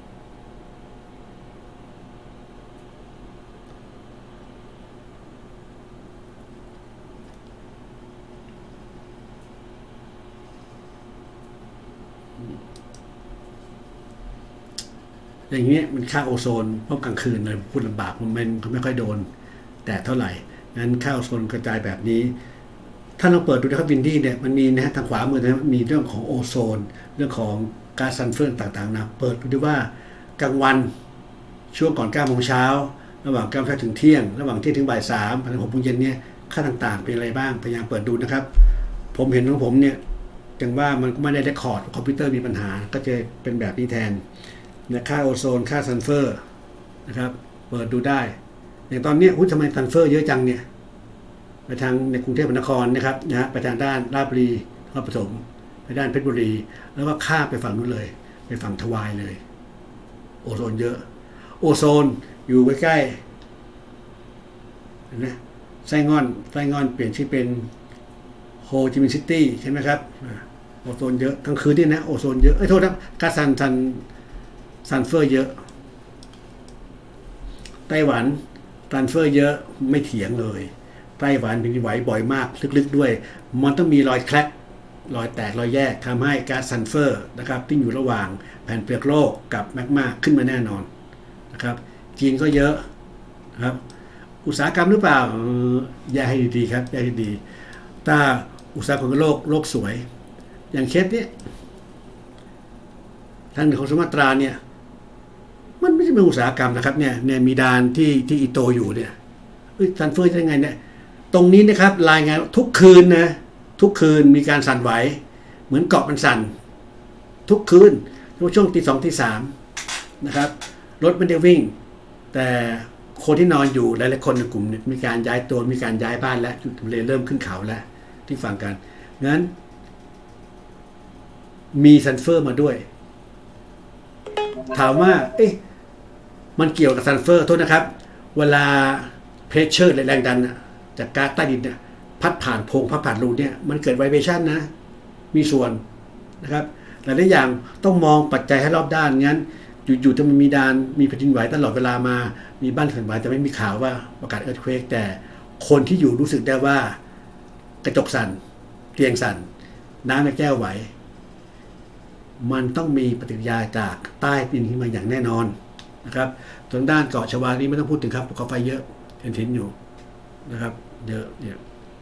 อย่างเงี้ยมันค่าโอโซนเพราะกลางคืนเลยพูดลำบากมันไม่ค่อยโดนแต่เท่าไหร่งั้นค่าโอโซนกระจายแบบนี้ถ้าเราเปิดดูนะครับวินดี้เนี่ยมันมีนะฮะทางขวามือนะมีเรื่องของโอโซนเรื่องของก๊าซซัลเฟอร์ต่างๆนะเปิดดูว่ากลางวันช่วงก่อน9 โมงเช้าระหว่าง9 โมงเช้าถึงเที่ยงระหว่างเที่ยงถึงบ่าย3 ถึง 6 โมงเย็นเนี่ยค่าต่างๆเป็นอะไรบ้างพยายามเปิดดูนะครับผมเห็นของผมเนี่ยจังว่ามันก็ไม่ได้เรคคอร์ดคอมพิวเตอร์มีปัญหาก็จะเป็นแบบนี้แทนนะค่าโอโซนค่าซัลเฟอร์นะครับเปิดดูได้อย่างตอนนี้ทำไมซัลเฟอร์เยอะจังเนี่ยไปทางในกรุงเทพมหานครนะครับไปทางด้านราชบุรีนครปฐมไปด้านเพชรบุรีแล้วก็ข้ามไปฝั่งนู้นเลยไปฝั่งทวายเลยโอโซนเยอะโอโซนอยู่ใกล้ๆเห็นไหมไส้งอนเปลี่ยนชื่อเป็นโฮจิมินห์ซิตี้ใช่ไหมครับโอโซนเยอะกลางคืนนี่นะโอโซนเยอะโทษนะก๊าซซัลเฟอร์เยอะไต้หวันซัลเฟอร์เยอะไม่เถียงเลยไต้หวันแผ่นดินไหวบ่อยมากลึกๆด้วยมันต้องมีรอยแคร็กรอยแตกรอยแยกทำให้ก๊าซซัลเฟอร์นะครับที่อยู่ระหว่างแผ่นเปลือกโลกกับแมกมาขึ้นมาแน่นอนนะครับจีนก็เยอะนะครับอุตสาหกรรมหรือเปล่าแยกให้ดีๆครับแยกให้ดีถ้าอุตสาหกรรมโลกสวยอย่างเคสนี้ทางเหนือของสุมาตราเนี่ยมันไม่ใช่เป็นอุตสาหกรรมนะครับเนี่ยมีดานที่อิโตอยู่เนี่ยซัลเฟอร์จะยังไงเนี่ยตรงนี้นะครับรายงานทุกคืนนะทุกคืนมีการสั่นไหวเหมือนเกาะมันสั่นทุกคืนช่วงตี 2 ตี 3นะครับรถไม่ได้วิ่งแต่คนที่นอนอยู่หลายๆคนในกลุ่มมีการย้ายตัวมีการย้ายบ้านแล้วจุดเริ่มขึ้นเขาแล้วที่ฟังกันงั้นมีซัลเฟอร์มาด้วยถามว่ามันเกี่ยวกับซัลเฟอร์โทษนะครับเวลาเพรสเชอร์แรงดันจากก๊าซใต้ดินเนี่ยพัดผ่านโพรงพัดผ่านรูเนี่ยมันเกิดไวเบชั่นนะมีส่วนนะครับหลายอย่างต้องมองปัจจัยให้รอบด้านงั้นอยู่ๆจะมีแผ่นดินไหวตลอดเวลามามีบ้านแผ่นดินไหวจะไม่มีข่าวว่าประกาศเอิร์ธเควกแต่คนที่อยู่รู้สึกได้ว่ากระจกสั่นเตียงสั่นน้ำในแก้วไหวมันต้องมีปฏิกิริยาจากใต้ดินขึ้นมาอย่างแน่นอนนะครับทางด้านเกาะชวานี้ไม่ต้องพูดถึงครับภูเขาไฟเยอะเห็นอยู่นะครับเยอะเนี่ย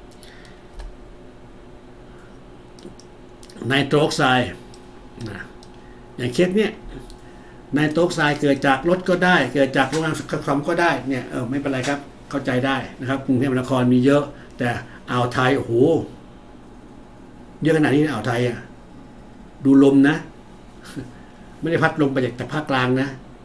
ไนโตรออกไซด์อย่างเคสเนี่ยไนโตรออกไซด์เกิดจากรถก็ได้เกิดจากโรงงานคอมก็ได้เนี่ยไม่เป็นไรครับเข้าใจได้นะครับกรุงเทพมหานครมีเยอะแต่อ่าวไทยโอ้โหเยอะขนาดนี้อ่าวไทยดูลมนะไม่ได้พัดลมไปจากภาคกลางนะ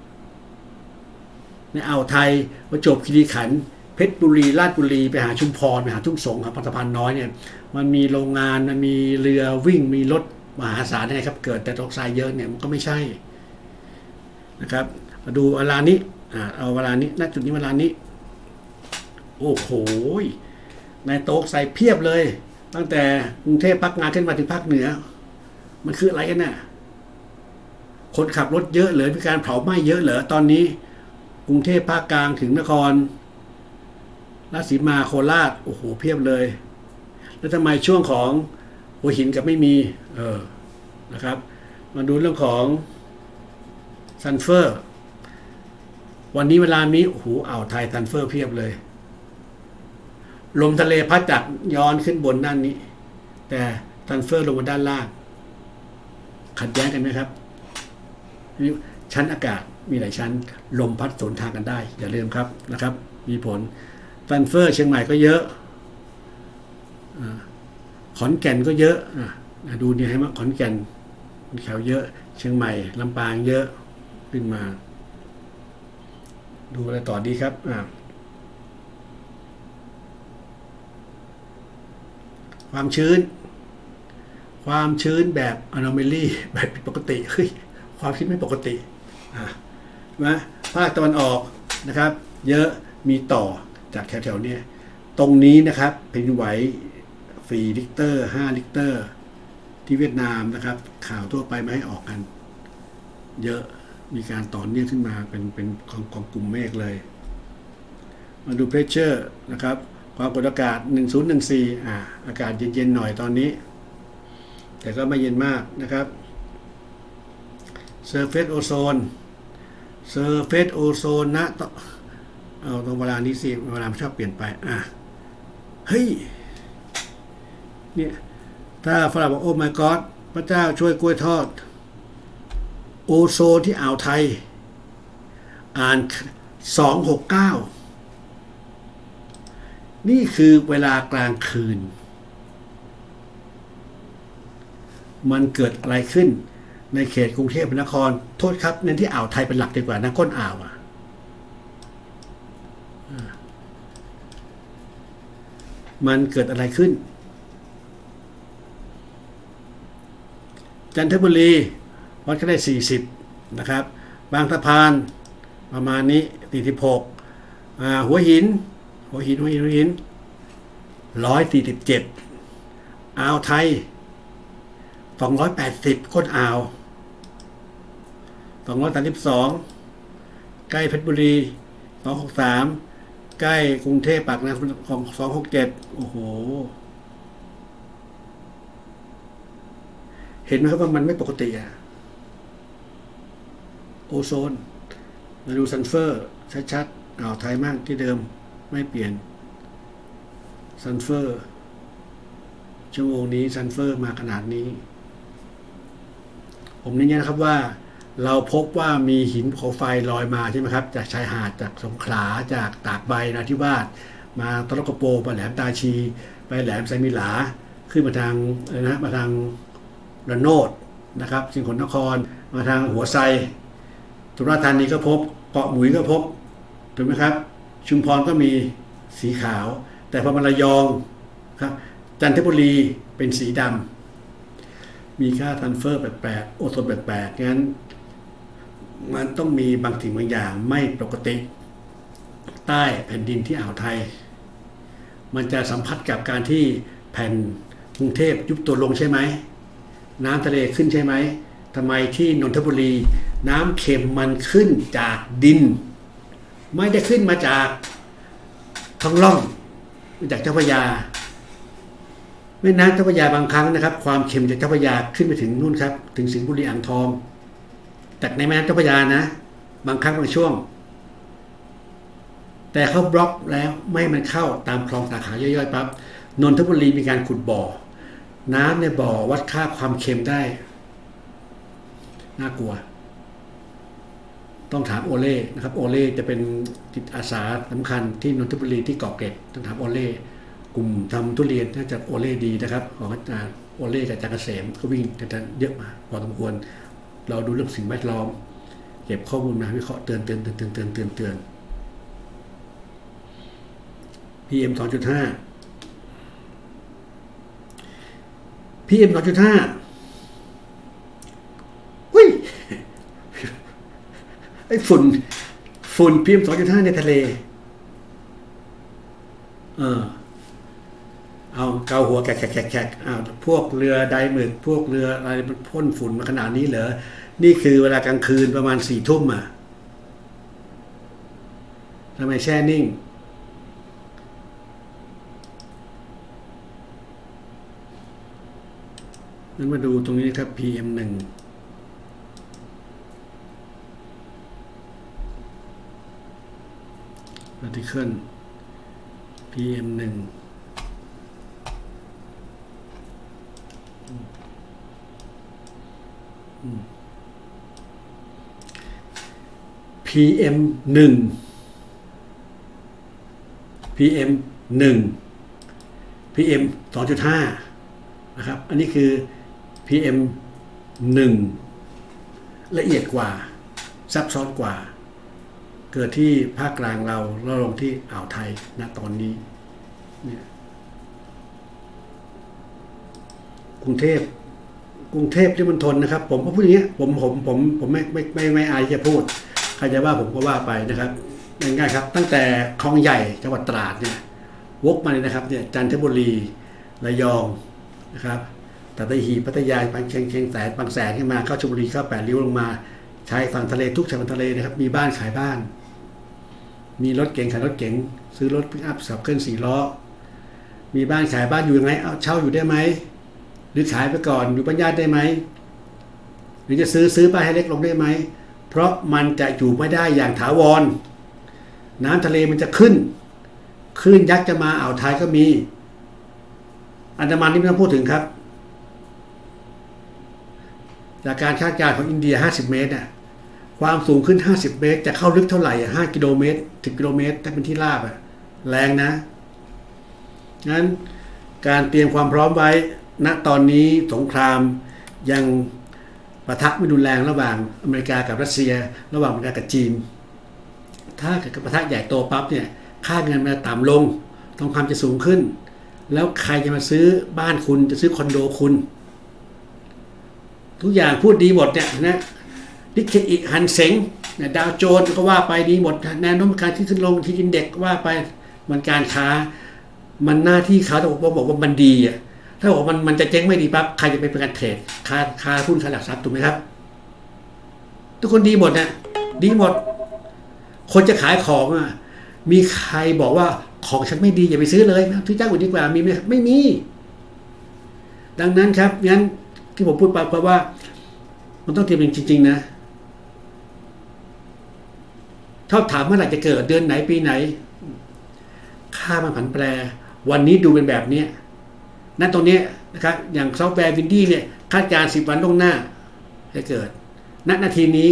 ในอ่าวไทยประจวบคีรีขันธ์เพชรบุรีราชบุรีไปหาชุมพรไปหาทุ่งสงครับสะพานน้อยเนี่ยมันมีโรงงานมันมีเรือวิ่งมีรถมหาศาลนะครับเกิดแต่ไนโตรออกไซด์เยอะเนี่ยมันก็ไม่ใช่นะครับมาดูเวลานี้เอาเวลานี้ณจุดนี้เวลานี้โอ้โหไนโตรออกไซด์เพียบเลยตั้งแต่กรุงเทพภาคกลางขึ้นมาถึงภาคเหนือมันคืออะไรกันน่ะคนขับรถเยอะเหรอมีการเผาไหม้เยอะเหรอตอนนี้กรุงเทพภาคกลางถึงนครราชสีมาโคราชโอ้โหเพียบเลยแล้วทำไมช่วงของหัวหินกับไม่มีนะครับมาดูเรื่องของซัลเฟอร์วันนี้เวลานี้โอ้โหอ่าวไทยซัลเฟอร์เพียบเลยลมทะเลพัดจากย้อนขึ้นบนด้านนี้แต่ซัลเฟอร์ลงมาด้านล่างขัดแย้งกันไหมครับชั้นอากาศมีหลายชั้นลมพัดสวนทางกันได้อย่าลืมครับนะครับมีผลซัลเฟอร์เชียงใหม่ก็เยอะขอนแก่นก็เยอะดูนี่ให้มาขอนแก่นแถวเยอะเชียงใหม่ลำปางเยอะขึ้นมาดูอะไรต่อดีครับความชื้นแบบ anomaly แบบผิดปกติเฮ้ยความชื้นไม่ปกตินะภาคตะวันออกนะครับเยอะมีต่อจากแถวๆนี้ตรงนี้นะครับแผ่นดินไหว4 ริกเตอร์5 ริกเตอร์ที่เวียดนามนะครับข่าวทั่วไปไม่ให้ออกกันเยอะมีการต่อเนื่องขึ้นมาเป็นของกลุ่มเมฆเลยมาดู pressure นะครับความกดอากาศ1014อากาศเย็นๆหน่อยตอนนี้แต่ก็ไม่เย็นมากนะครับ surface ozone นะเอาตรงเวลานี้สิเวลามันชอบเปลี่ยนไปเฮ้ยเนี่ยถ้าฝรั่งบอกโอ้ my god พระเจ้าช่วยกล้วยทอดโอโซนที่อ่าวไทยอ่าน269นี่คือเวลากลางคืนมันเกิดอะไรขึ้นในเขตกรุงเทพมหานครโทษครับเน้นที่อ่าวไทยเป็นหลักดีกว่านะก้นอ่าวมันเกิดอะไรขึ้นจันทบุรีวัดก็ได้40นะครับบางสะพานประมาณนี้46หัวหิน147อ่าวไทย280ก้นอ่าว232ใกล้เพชรบุรี263ใกล้กรุงเทพปากน้ำของ267โอ้โหเห็นไหมครับว่ามันไม่ปกติโอโซนมาดูซัลเฟอร์ชัดๆอ่าวไทยมากที่เดิมไม่เปลี่ยนซัลเฟอร์ชั่วโมงนี้ซัลเฟอร์มาขนาดนี้ผมเน้นย้ำนะครับว่าเราพบว่ามีหินภูเขาไฟลอยมาใช่ไหมครับจากชายหาดจากสงขลาจากตากใบนราธิวาสมาตะลกโปไปแหลมตาชีไปแหลมไซมิหลาขึ้นมาทางมาทางระโนดนะครับสิงห์นครมาทางหัวไซสุราษฎร์ธานีก็พบเกาะหมุยก็พบถูกไหมครับชุมพรก็มีสีขาวแต่พอมาระยองครับจันทบุรีเป็นสีดำมีค่าซัลเฟอร์แปลกๆโอโซนแปลกๆงั้นมันต้องมีบางสิ่งบางอย่างไม่ปกติใต้แผ่นดินที่อ่าวไทยมันจะสัมผัสกับการที่แผ่นกรุงเทพยุบตัวลงใช่ไหมน้ำทะเลขึ้นใช่ไหมทำไมที่นนทบุรีน้ำเค็มมันขึ้นจากดินไม่ได้ขึ้นมาจากท้องร่องมาจากเจ้าพระยาแม่น้ำเจ้าพระยาบางครั้งนะครับความเค็มจากเจ้าพระยาขึ้นไปถึงนู่นครับถึงสิงห์บุรีอ่างทองจากในแม่น้ำเจ้าพระยานะบางครั้งบางช่วงแต่เขาบล็อกแล้วไม่ให้มันเข้าตามคลองสาขาย่อยๆปั๊บนนทบุรีมีการขุดบ่อน้ำในบ่อวัดค่าความเค็มได้น่ากลัวต้องถามโอเล่นะครับโอเล่จะเป็นจิตอาสาสำคัญที่นนทบุรีที่เกาะเกร็ดต้องถามโอเล่กลุ่มทำทุเรียนน่าจะโอเล่ดีนะครับของอาจารย์โอเล่กับอาจารย์เกษมก็วิ่งกันเยอะมาพอสมควรเราดูเรื่องสิ่งแวดล้อมเก็บข้อมูลมาวิเคราะห์เตือนPM 2.5 PM 2.5 อุ้ยไอ้ฝุ่น PM 2.5 ในทะเลเอาเกาหัวแขกพวกเรือไดหมึกพวกเรืออะไรมันพ่นฝุ่นมาขนาดนี้เหรอนี่คือเวลากลางคืนประมาณ4 ทุ่มทำไมแช่นิ่งนั้นมาดูตรงนี้ครับ PM1 article PM1 PM 1 PM 1 PM 2.5 นะครับอันนี้คือ PM 1 ละเอียดกว่าซับซ้อนกว่าเกิดที่ภาคกลางเราแล้วลงที่อ่าวไทยณตอนนี้เนี่ยกรุงเทพที่มันทนนะครับผมก็พูดอย่างเงี้ยผมไม่อายจะพูดใครจะว่าผมก็ว่าไปนะครับง่ายๆครับตั้งแต่คลองใหญ่จังหวัดตราดเนี่ยวกมาเลยนะครับเนี่ยจันทบุรีระยองนะครับตหีบพัทยาบางเชียงแสนบางแสนขึ้นมาเข้าชลบุรีเข้าแปดริ้วลงมาชายฝั่งทะเลทุกชายฝั่งทะเลนะครับมีบ้านขายบ้านมีรถเก๋งขายรถเก๋งซื้อรถพิกอัพขับเคลื่อน4 ล้อมีบ้านขายบ้านอยู่ยังไงเอาเช่าอยู่ได้ไหมหรือขายไปก่อนอยู่บ้านญาติได้ไหมหรือจะซื้อบ้านให้เล็กลงได้ไหมเพราะมันจะอยู่ไม่ได้อย่างถาวรน้ำทะเลมันจะขึ้นคลื่นยักษ์จะมาอ่าวไทยก็มีอันดามันนี่ไม่ต้องพูดถึงครับจากการคาดการณ์ของอินเดีย50 เมตรน่ะความสูงขึ้น50 เมตรจะเข้าลึกเท่าไหร่5 กิโลเมตร10 กิโลเมตรถ้าเป็นที่ราบแรงนะงั้นการเตรียมความพร้อมไว้ณตอนนี้สงครามยังปะทะไม่รุนแรงระหว่างอเมริกากับรัสเซียระหว่างอเมริกากับจีนถ้าเกิดปะทะใหญ่โตปั๊บเนี่ยค่าเงินมันจะต่ำลงทองคำจะสูงขึ้นแล้วใครจะมาซื้อบ้านคุณจะซื้อคอนโดคุณทุกอย่างพูดดีหมดเนี่ยนะนิกเกอิฮันเซ็งดาวโจนส์ก็ว่าไปดีหมดแนวโน้มการที่ขึ้นลงที่อินเด็กซ์ว่าไปมันการค้ามันหน้าที่เขาแต่ผมบอกว่ามันดีอ่ะถ้าบอกมันจะเจ๊งไม่ดีปั๊บใครจะไปเป็นการเทรดค้าหุ้นค้าหลักทรัพย์ถูกไหมครับทุกคนดีหมดนะดีหมดคนจะขายของอ่ะมีใครบอกว่าของฉันไม่ดีอย่าไปซื้อเลยซื้อเจ้าอื่นดีกว่ามีไหมไม่มีดังนั้นครับงั้นที่ผมพูดไปเพราะว่ามันต้องเตรียมจริงๆนะถ้าถามเมื่อไหร่จะเกิดเดือนไหนปีไหนค่ามันผันแปรวันนี้ดูเป็นแบบนี้นั่นตรงนี้นะครับอย่างซอฟต์แวร์วินดี้เนี่ยคาดการณ์10 วันล่วงหน้าจะเกิดณนาทีนี้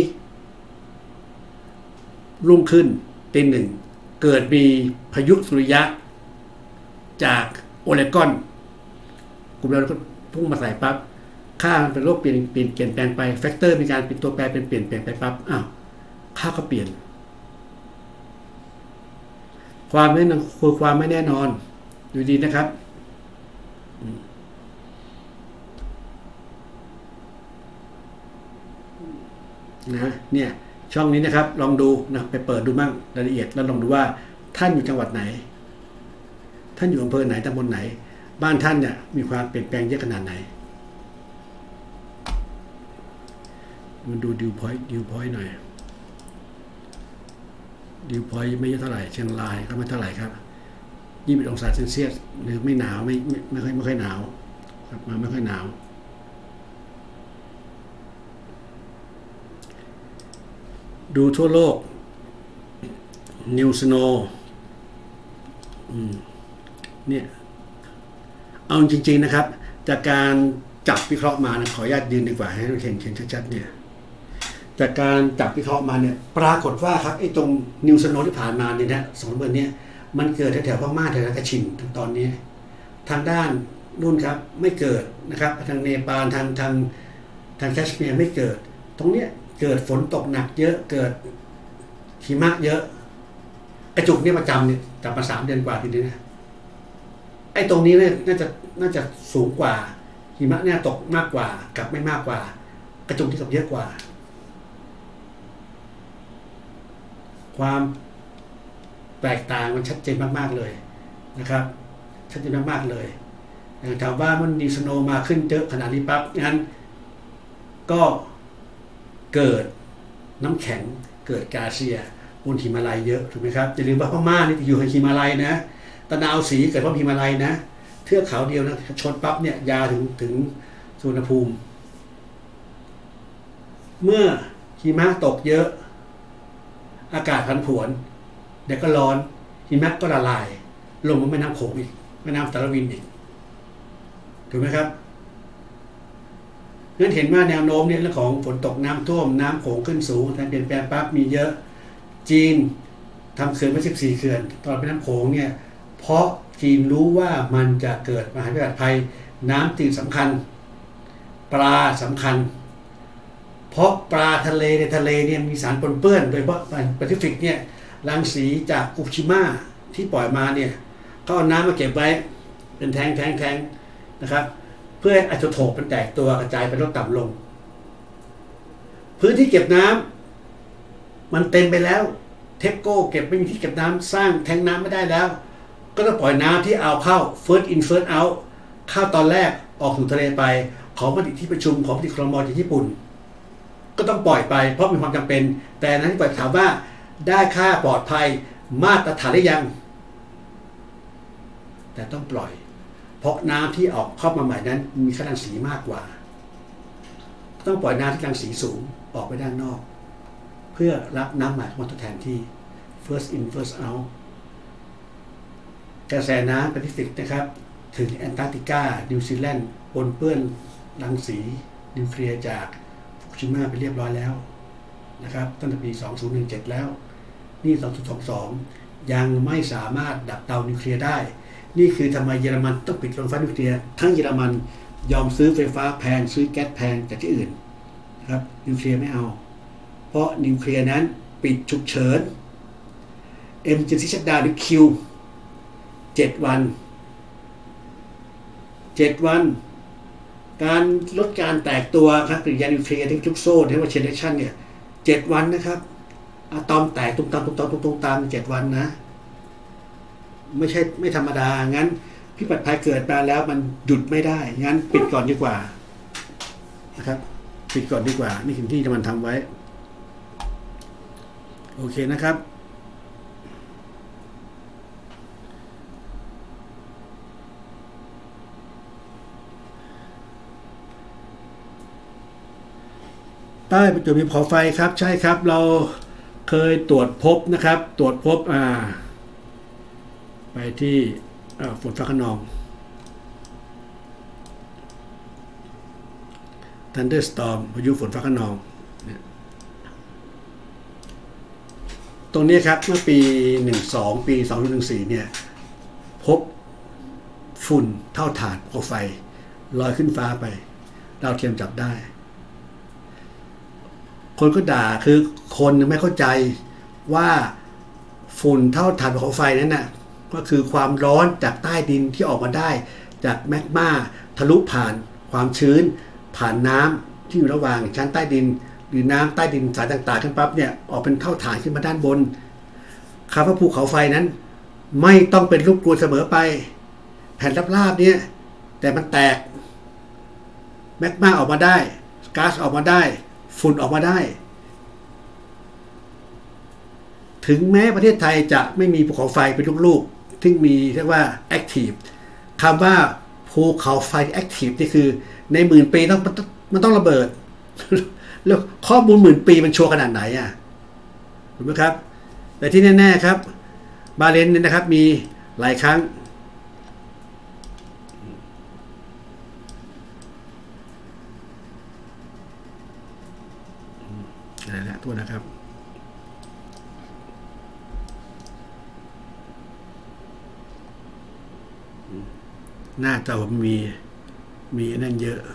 รุ่งขึ้นตี 1เกิดมีพายุสุริยะจากโอเรกอนกลุ่มเราพุ่งมาใส่ปั๊บค่ามันเป็นโลกเปลี่ยนแปลงไปแฟกเตอร์มีการเป็นตัวแปรเป็นเปลี่ยนไปปั๊บอ้าวค่าก็เปลี่ยนความไม่คือความไม่แน่นอนดูดีนะครับนะเนี่ยช่องนี้นะครับลองดูนะไปเปิดดูบ้างรายละเอียดแล้วลองดูว่าท่านอยู่จังหวัดไหนท่านอยู่อำเภอไหนตำบลไหนบ้านท่านเนี่ยมีความเปลี่ยนแปลงเยอะขนาดไหนมันดูดิวพอยต์หน่อยดิวพอยต์ไม่เยอะเท่าไหร่เชียงรายก็ไม่เท่าไหร่ครับ21 องศาเซลเซียสหรือไม่หนาวไม่ค่อยหนาวครับมาไม่ค่อยหนาวดูทั่วโลกนิวสโนเนี่ยเอาจริงๆนะครับจากการจับวิเคราะห์มานะขออนุญาตยืนดีกว่าให้เห็นชัดๆเนี่ยจากการจับวิเคราะห์มาเนี่ยปรากฏว่าครับไอ้ตรงนิวสโนที่ผ่านมาเนี่ยนะ2 เดือนนี้มันเกิดแถวๆพม่าแถวกระชินถึงตอนนี้ทางด้านนู่นครับไม่เกิดนะครับทางเนปาลทางแคชเมียร์ไม่เกิดตรงเนี้ยเกิดฝนตกหนักเยอะเกิดหิมะเยอะกระจุกเนี่ยประจำเนี่ยจับมา3 เดือนกว่าทีนี้นะไอ้ตรงนี้เนี่ยน่าจะสูงกว่าหิมะเนี่ยตกมากกว่ากับไม่มากกว่ากระจุกที่กับเยอะกว่าความแตกต่างมันชัดเจนมากๆเลยนะครับชัดเจนมากๆเลยถามว่ามันดีสโนมาขึ้นเยอะขนาดนี้ปั๊บงั้นก็เกิดน้ำแข็งเกิดกาเซียบนหิมาลัยเยอะถูกไหมครับอย่าลืมว่าพม่านี่อยู่ในหิมาลัยนะตะนาวสีเกิดเพราะหิมาลัยนะเทือกเขาเดียวนะชนปั๊บเนี่ยยาวถึงสุวรรณภูมิเมื่อหิมะตกเยอะอากาศผันผวนเดี๋ยวก็ร้อนหิมะก็ละลายลงมาแม่น้ำโขงอีกแม่น้ำสารวินอีกถูกไหมครับงั้นเห็นว่าแนวโน้มเนี่ยเรื่องของฝนตกน้ำท่วมน้ำโขงขึ้นสูงการเปลี่ยนแปลงปั๊บมีเยอะจีนทำเขื่อนมา14 เขื่อนตอนเป็นน้ำโขงเนี่ยเพราะจีนรู้ว่ามันจะเกิดมหาวิบัติภัยน้ำจืดสำคัญปลาสำคัญเพราะปลาทะเลในทะเลเนี่ยมีสารปนเปื้อนโดยเฉพาะแปซิฟิกเนี่ยรังสีจากฟุกุชิมะที่ปล่อยมาเนี่ยก็เอาน้ำมาเก็บไว้เป็นแทงนะครับเพื่อไอโซโทปมันแตกตัวกระจายไปลดต่ำลงพื้นที่เก็บน้ำมันเต็มไปแล้วเทปโก้เก็บไม่มีที่เก็บน้ำสร้างแทงน้ำไม่ได้แล้วก็ต้องปล่อยน้ำที่เอาเข้า first in first out เข้าตอนแรกออกสู่ทะเลไปของมติที่ประชุมของมติครม.จากญี่ปุ่นก็ต้องปล่อยไปเพราะมีความจำเป็นแต่นั้นที่ปล่อยถามว่าได้ค่าปลอดภัยมาตรฐานหรือยังแต่ต้องปล่อยเพราะน้ำที่ออกเข้ามาใหม่นั้นมีค่ารังสีมากกว่าต้องปล่อยน้ำที่รังสีสูงออกไปด้านนอกเพื่อรับน้ำใหม่มาทดแทนที่ first in first out กระแสน้ำแปซิฟิกนะครับถึงแอนตาร์กติกานิวซีแลนด์ปนเปื้อนรังสีนิวเคลียร์จากฟุกุชิมะไปเรียบร้อยแล้วนะครับตั้งแต่ปี 2017 แล้วนี่ 2022 ยังไม่สามารถดับเตานิวเคลียร์ได้นี่คือทำไมเยอรมันต้องปิดโรงไฟฟ้านิวเคลียร์ทั้งเยอรมันยอมซื้อไฟฟ้าแพงซื้อแก๊สแพงจากที่อื่นนะครับนิวเคลียร์ไม่เอาเพราะนิวเคลียร์นั้นปิดฉุกเฉิน Emergency Shutdown หรือ Q 7 วันการลดการแตกตัวครับปฏิกิริยานิวเคลียร์ที่ทุกโซ่ที่เรียกว่า Cherration เนี่ย7 วันนะครับอะตอมแตกตุ้มตาม7 วันนะไม่ธรรมดางั้นพิบัติภัยเกิดมาแล้วมันหยุดไม่ได้งั้นปิดก่อนดีกว่านะครับปิดก่อนดีกว่านี่คือที่มันทำไว้โอเคนะครับใต้จุดมีภูเขาไฟครับใช่ครับเราเคยตรวจพบนะครับตรวจพบไปที่ฝนฟ้าคะนอง Thunderstorm พายุฝนฟ้าคะนองตรงนี้ครับเมื่อปี12ปี2014เนี่ยพบฝุ่นเท่าฐานภูเขาไฟลอยขึ้นฟ้าไปดาวเทียมจับได้คนก็ด่าคือคนไม่เข้าใจว่าฝุ่นเท่าฐานภูเขาไฟนั้นน่ะก็คือความร้อนจากใต้ดินที่ออกมาได้จากแมกมาทะลุผ่านความชื้นผ่านน้ำที่อยู่ระหว่างชั้นใต้ดินหรือน้ำใต้ดินสายต่างๆขึ้นปั๊บเนี่ยออกเป็นเท่าฐานขึ้นมาด้านบนคำว่าภูเขาไฟนั้นไม่ต้องเป็นลูกกรวดเสมอไปแผ่นราบๆเนี่ยแต่มันแตกแมกมาออกมาได้ก๊าซออกมาได้ฝุ่นออกมาได้ถึงแม้ประเทศไทยจะไม่มีภูเขาไฟเป็นลูกๆที่มีเรียกว่า active คำว่าภูเขาไฟ active นี่คือใน10,000 ปีมันต้องระเบิดแล้วข้อมูล10,000 ปีมันชัวร์ขนาดไหนอ่ะถูกไหมครับแต่ที่แน่ๆครับบาเลนเนี่ยนะครับมีหลายครั้งอะไรนะตัวนะครับหน้าจอผมมีนั่นเยอะ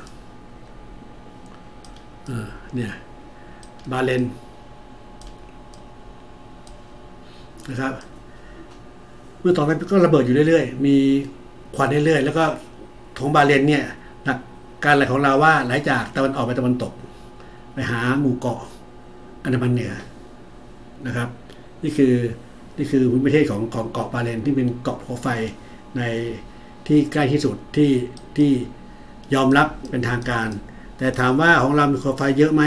เนี่ยบาเลนนะครับเมื่อต่อไปก็ระเบิดอยู่เรื่อยๆมีควันเรื่อยๆแล้วก็ของบาเลนเนี่ยหลักการไหลของลาวาไหลจากตะวันออกไปตะวันตกไปหาหมู่เกาะอันดามันเหนือนะครับนี่คือภูมิประเทศของเกาะบาเลนที่เป็นเกาะภูเขาไฟในที่ใกล้ที่สุดที่ยอมรับเป็นทางการแต่ถามว่าของเรามีภูเขาไฟเยอะไหม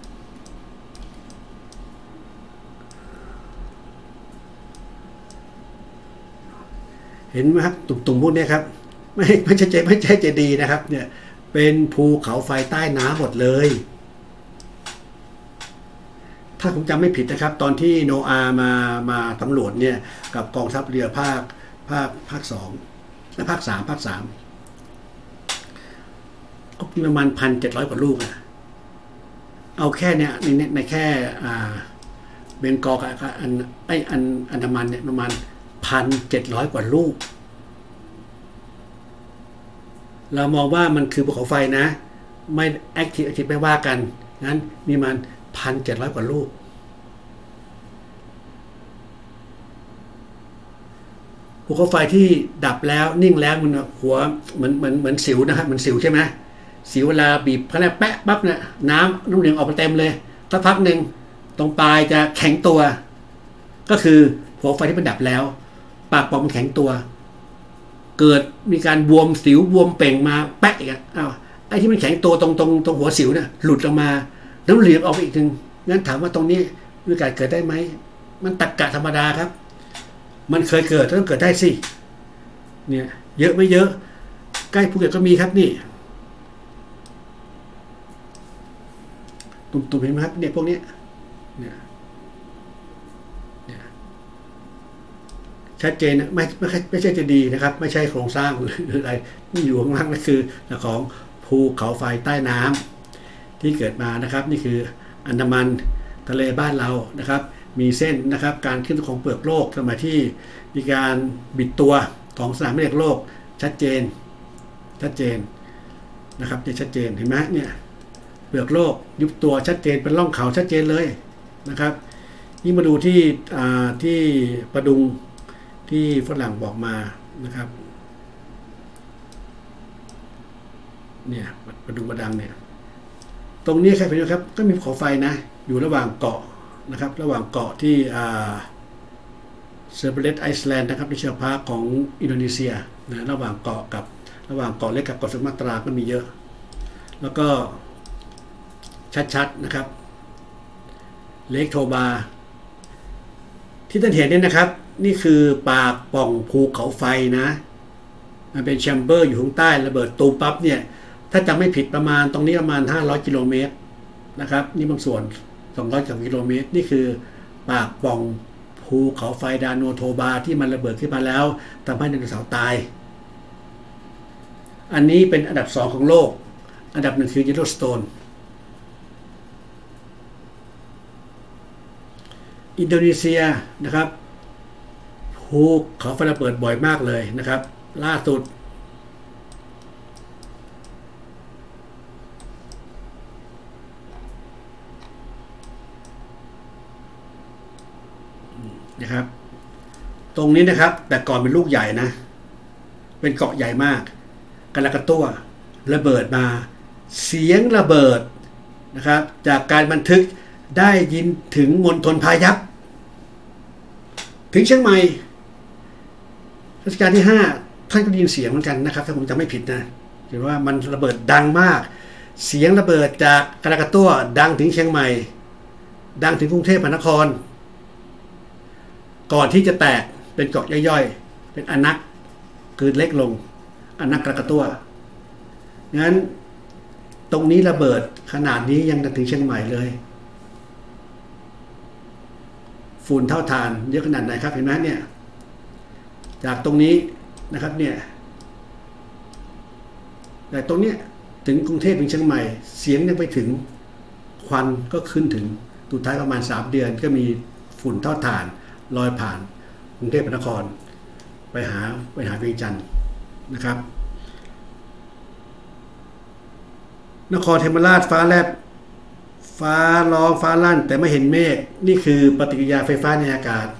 เห็นไหมครับตุ่มพวกนี้ครับไม่ใช่เจดีย์นะครับเนี่ยเป็นภูเขาไฟใต้น้ำหมดเลยถ้าผมจำไม่ผิดนะครับตอนที่โนอามาสำรวจเนี่ยกับกองทัพเรือภาค2และภาค3ก็มีประมาณ1,700 กว่าลูกอะเอาแค่เนี้ยในแค่เบงกอลกับอันดามันเนี่ยประมาณ1,700 กว่าลูกเรามองว่ามันคือภูเขาไฟนะไม่แอคทีฟไม่ว่ากันงั้นมีมัน1,700 กว่าลูกภูเขาไฟที่ดับแล้วนิ่งแล้วมันหัวเหมือนสิวนะครับเหมือนสิวใช่ไหมสิวเวลาบีบเขาเรียกแปะปั๊บเนี่ยน้ำเหลืองออกมาเต็มเลยสักพักหนึ่งตรงปลายจะแข็งตัวก็คือภูเขาไฟที่มันดับแล้วปากปล่องมันแข็งตัวเกิดมีการบวมสิวบวมเป่งมาแปะอีกไอ้ที่มันแข็งตัวตรงหัวสิวเนี่ยหลุดออกมาน้ำเหลืองออกอีกนึงงั้นถามว่าตรงนี้มีโอกาสเกิดได้ไหมมันตรรกะธรรมดาครับมันเคยเกิดต้องเกิดได้สิเนี่ยเยอะไม่เยอะใกล้ภูเก็ตก็มีครับนี่ตุ่มเห็นไหมครับเนี่ยพวกนี้เนี่ยชัดเจนนะไม่ใช่จะดีนะครับไม่ใช่โครงสร้างหรืออะไรนี่อยู่ข้างล่างนั่นคือของภูเขาไฟใต้น้ำที่เกิดมานะครับนี่คืออันดามันทะเลบ้านเรานะครับมีเส้นนะครับการขึ้นของเปลือกโลกสมัยที่มีการบิดตัวของสนามแม่เหล็กโลกชัดเจนนะครับเนี่ยชัดเจนเห็นไหมเนี่ยเปลือกโลกยุบตัวชัดเจนเป็นร่องเขาชัดเจนเลยนะครับยิ่งมาดูที่ประดุงที่ฝรั่งบอกมานะครับเนี่ยประดุงประดังเนี่ยตรงนี้ใครเป็นครับก็มีภูเขาไฟนะอยู่ระหว่างเกาะนะครับระหว่างเกาะที่เซอร์เบเลตไอซ์แลนด์นะครับในเชิงพาร์คของอินโดนีเซียนะระหว่างเกาะเล็กกับเกาะสุมาตราก็มีเยอะแล้วก็ชัดๆนะครับเลคโทบาที่ท่านเห็นเนี่ยนะครับนี่คือปากป่องภูเขาไฟนะมันเป็นแชมเบอร์อยู่ข้างใต้ระเบิดตูมปั๊บเนี่ยถ้าจำไม่ผิดประมาณตรงนี้ประมาณ500 กิโลเมตรนะครับนี่บางส่วน200 กิโลเมตรนี่คือปากป่องภูเขาไฟดาโนโทบาที่มันระเบิดขึ้นมาแล้วทำให้ไดโนเสาร์ตายอันนี้เป็นอันดับ2ของโลกอันดับ1คือเยลโลสโตนอินโดนีเซียนะครับภูเขาไฟระเบิดบ่อยมากเลยนะครับล่าสุดนะครับตรงนี้นะครับแต่ก่อนเป็นลูกใหญ่นะเป็นเกาะใหญ่มากกาลากาตัวระเบิดมาเสียงระเบิดนะครับจากการบันทึกได้ยินถึงมณฑลพายัพถึงเชียงใหม่รัชกาลที่5ท่านก็ได้ยินเสียงเหมือนกันนะครับถ้าผมจำไม่ผิดนะเห็นว่ามันระเบิดดังมากเสียงระเบิดจากกาลากาตัวดังถึงเชียงใหม่ดังถึงกรุงเทพมหานครก่อนที่จะแตกเป็นเกาะย่อยๆเป็นอนักคือเล็กลงอนักกาลากาตัวงั้นตรงนี้ระเบิดขนาดนี้ยังถึงเชียงใหม่เลยฝุ่นเท่าฐานเยอะขนาดไหนครับเห็นไหมเนี่ยจากตรงนี้นะครับเนี่ยแต่ตรงเนี้ยถึงกรุงเทพถึงเชียงใหม่เสียงยังไปถึงควันก็ขึ้นถึงสุดท้ายประมาณ3 เดือนก็มีฝุ่นเท่าฐานลอยผ่านกรุงเทพมหานครไปหาเวียงจันทร์นะครับนครเทมราชฟ้าแลบฟ้าร้องฟ้าลั่นแต่ไม่เห็นเมฆนี่คือปฏิกิริยาไฟฟ้าในอากาศ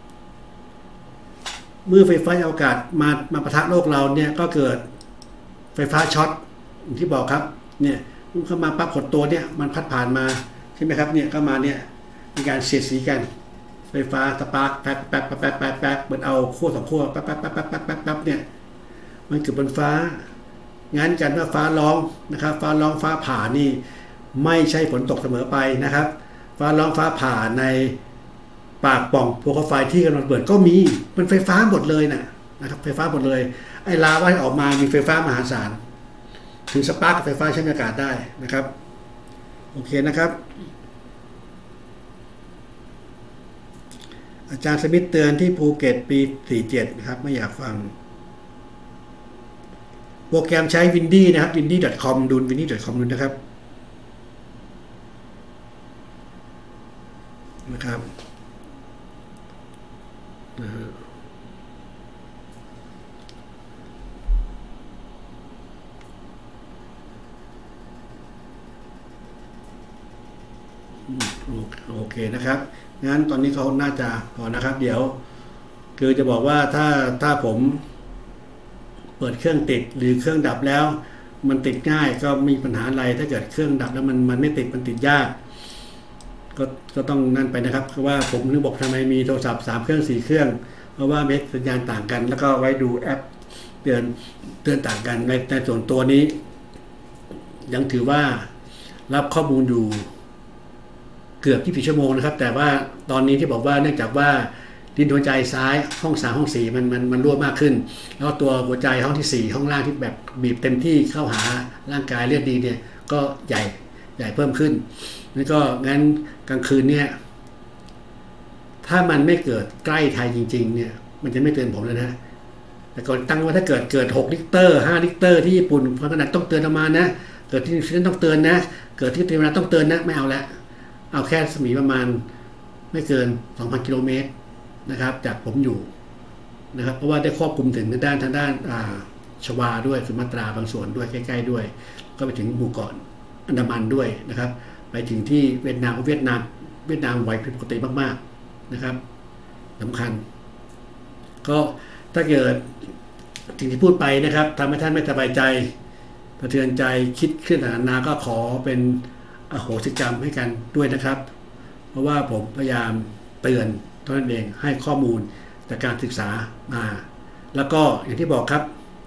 เมื่อไฟฟ้าในอากาศมาปะทะโลกเราเนี่ยก็เกิดไฟฟ้าช็อตอย่างที่บอกครับเนี่ยเข้ามาปั๊บขดตัวเนี่ยมันพัดผ่านมาใช่ไหมครับเนี่ยเข้ามาเนี่ยมีการเสียดสีกันไฟฟ้าสปาร์คแป๊บเหมือนเอาขั้ว2 ขั้วแป๊บเนี่ยมันเกิดบนฟ้างั้นกันว่าฟ้าร้องนะครับฟ้าร้องฟ้าผ่านี่ไม่ใช่ฝนตกเสมอไปนะครับฟ้าร้องฟ้าผ่าในปากป่องภูเขาไฟที่กำลังระเบิดก็มีเป็นไฟฟ้าหมดเลยนะครับไฟฟ้าหมดเลยไอ้ลาวาที่ออกมามีไฟฟ้ามหาศาลถึงสปาร์คกับไฟฟ้าใช้ในอากาศได้นะครับโอเคนะครับอาจารย์สมิธเตือนที่ภูเก็ตปี47นะครับไม่อยากฟังโปรแกรมใช้ Windy นะครับ windy.com ดู windy.com ดูนะครับโอเคนะครับงั้นตอนนี้เขาน่าจะพอนะครับเดี๋ยวคือจะบอกว่าถ้าผมเปิดเครื่องติดหรือเครื่องดับแล้วมันติดง่ายก็มีปัญหาอะไรถ้าเกิดเครื่องดับแล้วมันไม่ติดมันติดยากก็ต้องนั่นไปนะครับเพราะว่าผมนึกบอกทำไมมีโทรศัพท์3เครื่อง4เครื่องเพราะว่าเม็ดสัญญาณต่างกันแล้วก็ไว้ดูแอปเตือนต่างกันในส่วนตัวนี้ยังถือว่ารับข้อมูลอยู่เกือบ24ชั่วโมงนะครับแต่ว่าตอนนี้ที่บอกว่าเนื่องจากว่าดินหัวใจซ้ายห้อง3ห้อง4มันรั่วมากขึ้นแล้วตัวหัวใจห้องที่4ห้องล่างที่แบบบีบเต็มที่เข้าหาร่างกายเลือดดีเนี่ยก็ใหญ่เพิ่มขึ้นนี่ก็งั้นกลางคืนเนี่ยถ้ามันไม่เกิดใกล้ไทยจริงๆเนี่ยมันจะไม่เตือนผมเลยนะแต่ก่อนตั้งว่าถ้าเกิด6ลิตร5ลิตรที่ญี่ปุ่นเพราะขนาดต้องเตือนออกมานะเกิดที่นิวซีแลนด์ต้องเตือนนะเกิดที่เทวนาต้องเตือนนะไม่เอาละเอาแค่สมีประมาณไม่เกิน 2,000 กิโลเมตรนะครับจากผมอยู่นะครับเพราะว่าได้ครอบคลุมถึงทางด้านชวาด้วยสุมาตราบางส่วนด้วยใกล้ๆด้วยก็ไปถึงหมู่เกาะอันดามันด้วยนะครับไปถึงที่เวียดนามไหวผิดปกติมากๆนะครับสำคัญก็ถ้าเกิดสิ่งที่พูดไปนะครับทำให้ท่านไม่สบายใจสะเทือนใจคิดขึ้นต่างๆนาก็ขอเป็นอโหสิกรรมให้กันด้วยนะครับเพราะว่าผมพยายามเตือนเท่านั้นเองให้ข้อมูลจากการศึกษามาแล้วก็อย่างที่บอกครับ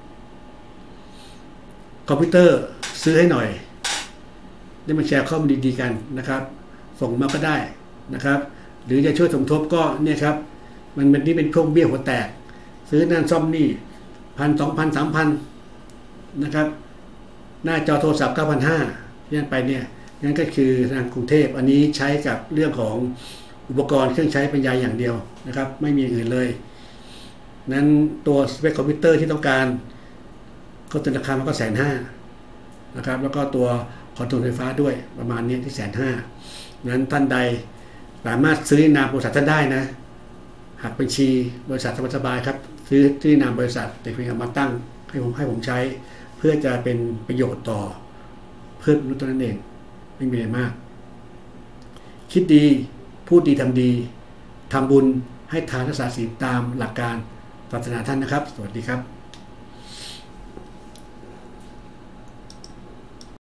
คอมพิวเตอร์ซื้อให้หน่อยได้มาแชร์ข้อมูลดีๆกันนะครับส่งมาก็ได้นะครับหรือจะช่วยสมทบก็เนี่ยครับมันเป็นพวกเบี้ยหัวแตกซื้อนั่นซ่อมนี่1,000 2,000 3,000นะครับหน้าจอโทรศัพท์ 9,500 ที่นั่นไปเนี่ยนั่นก็คือทางกรุงเทพอันนี้ใช้กับเรื่องของอุปกรณ์เครื่องใช้บรรยายอย่างเดียวนะครับไม่มีอื่นเลยนั้นตัวสเปคคอมพิวเตอร์ที่ต้องการก็ต้นราคามันก็150,000นะครับแล้วก็ตัวคอนโทรลไฟฟ้าด้วยประมาณนี้ที่150,000นั้นท่านใดสามารถซื้อนามบริษัทท่านได้นะหักบัญชีบริษัทสบายๆครับซื้อนามบริษัทแต่เพียงมาตั้งให้ผมใช้เพื่อจะเป็นประโยชน์ต่อเพื่อนมนุษย์ตัวนั้นเองไม่มีอะไรมากคิดดีพูดดีทำดีทำบุญให้ทานรักษาศีลตามหลักการศาสนาท่านนะครับสวัสดีครับ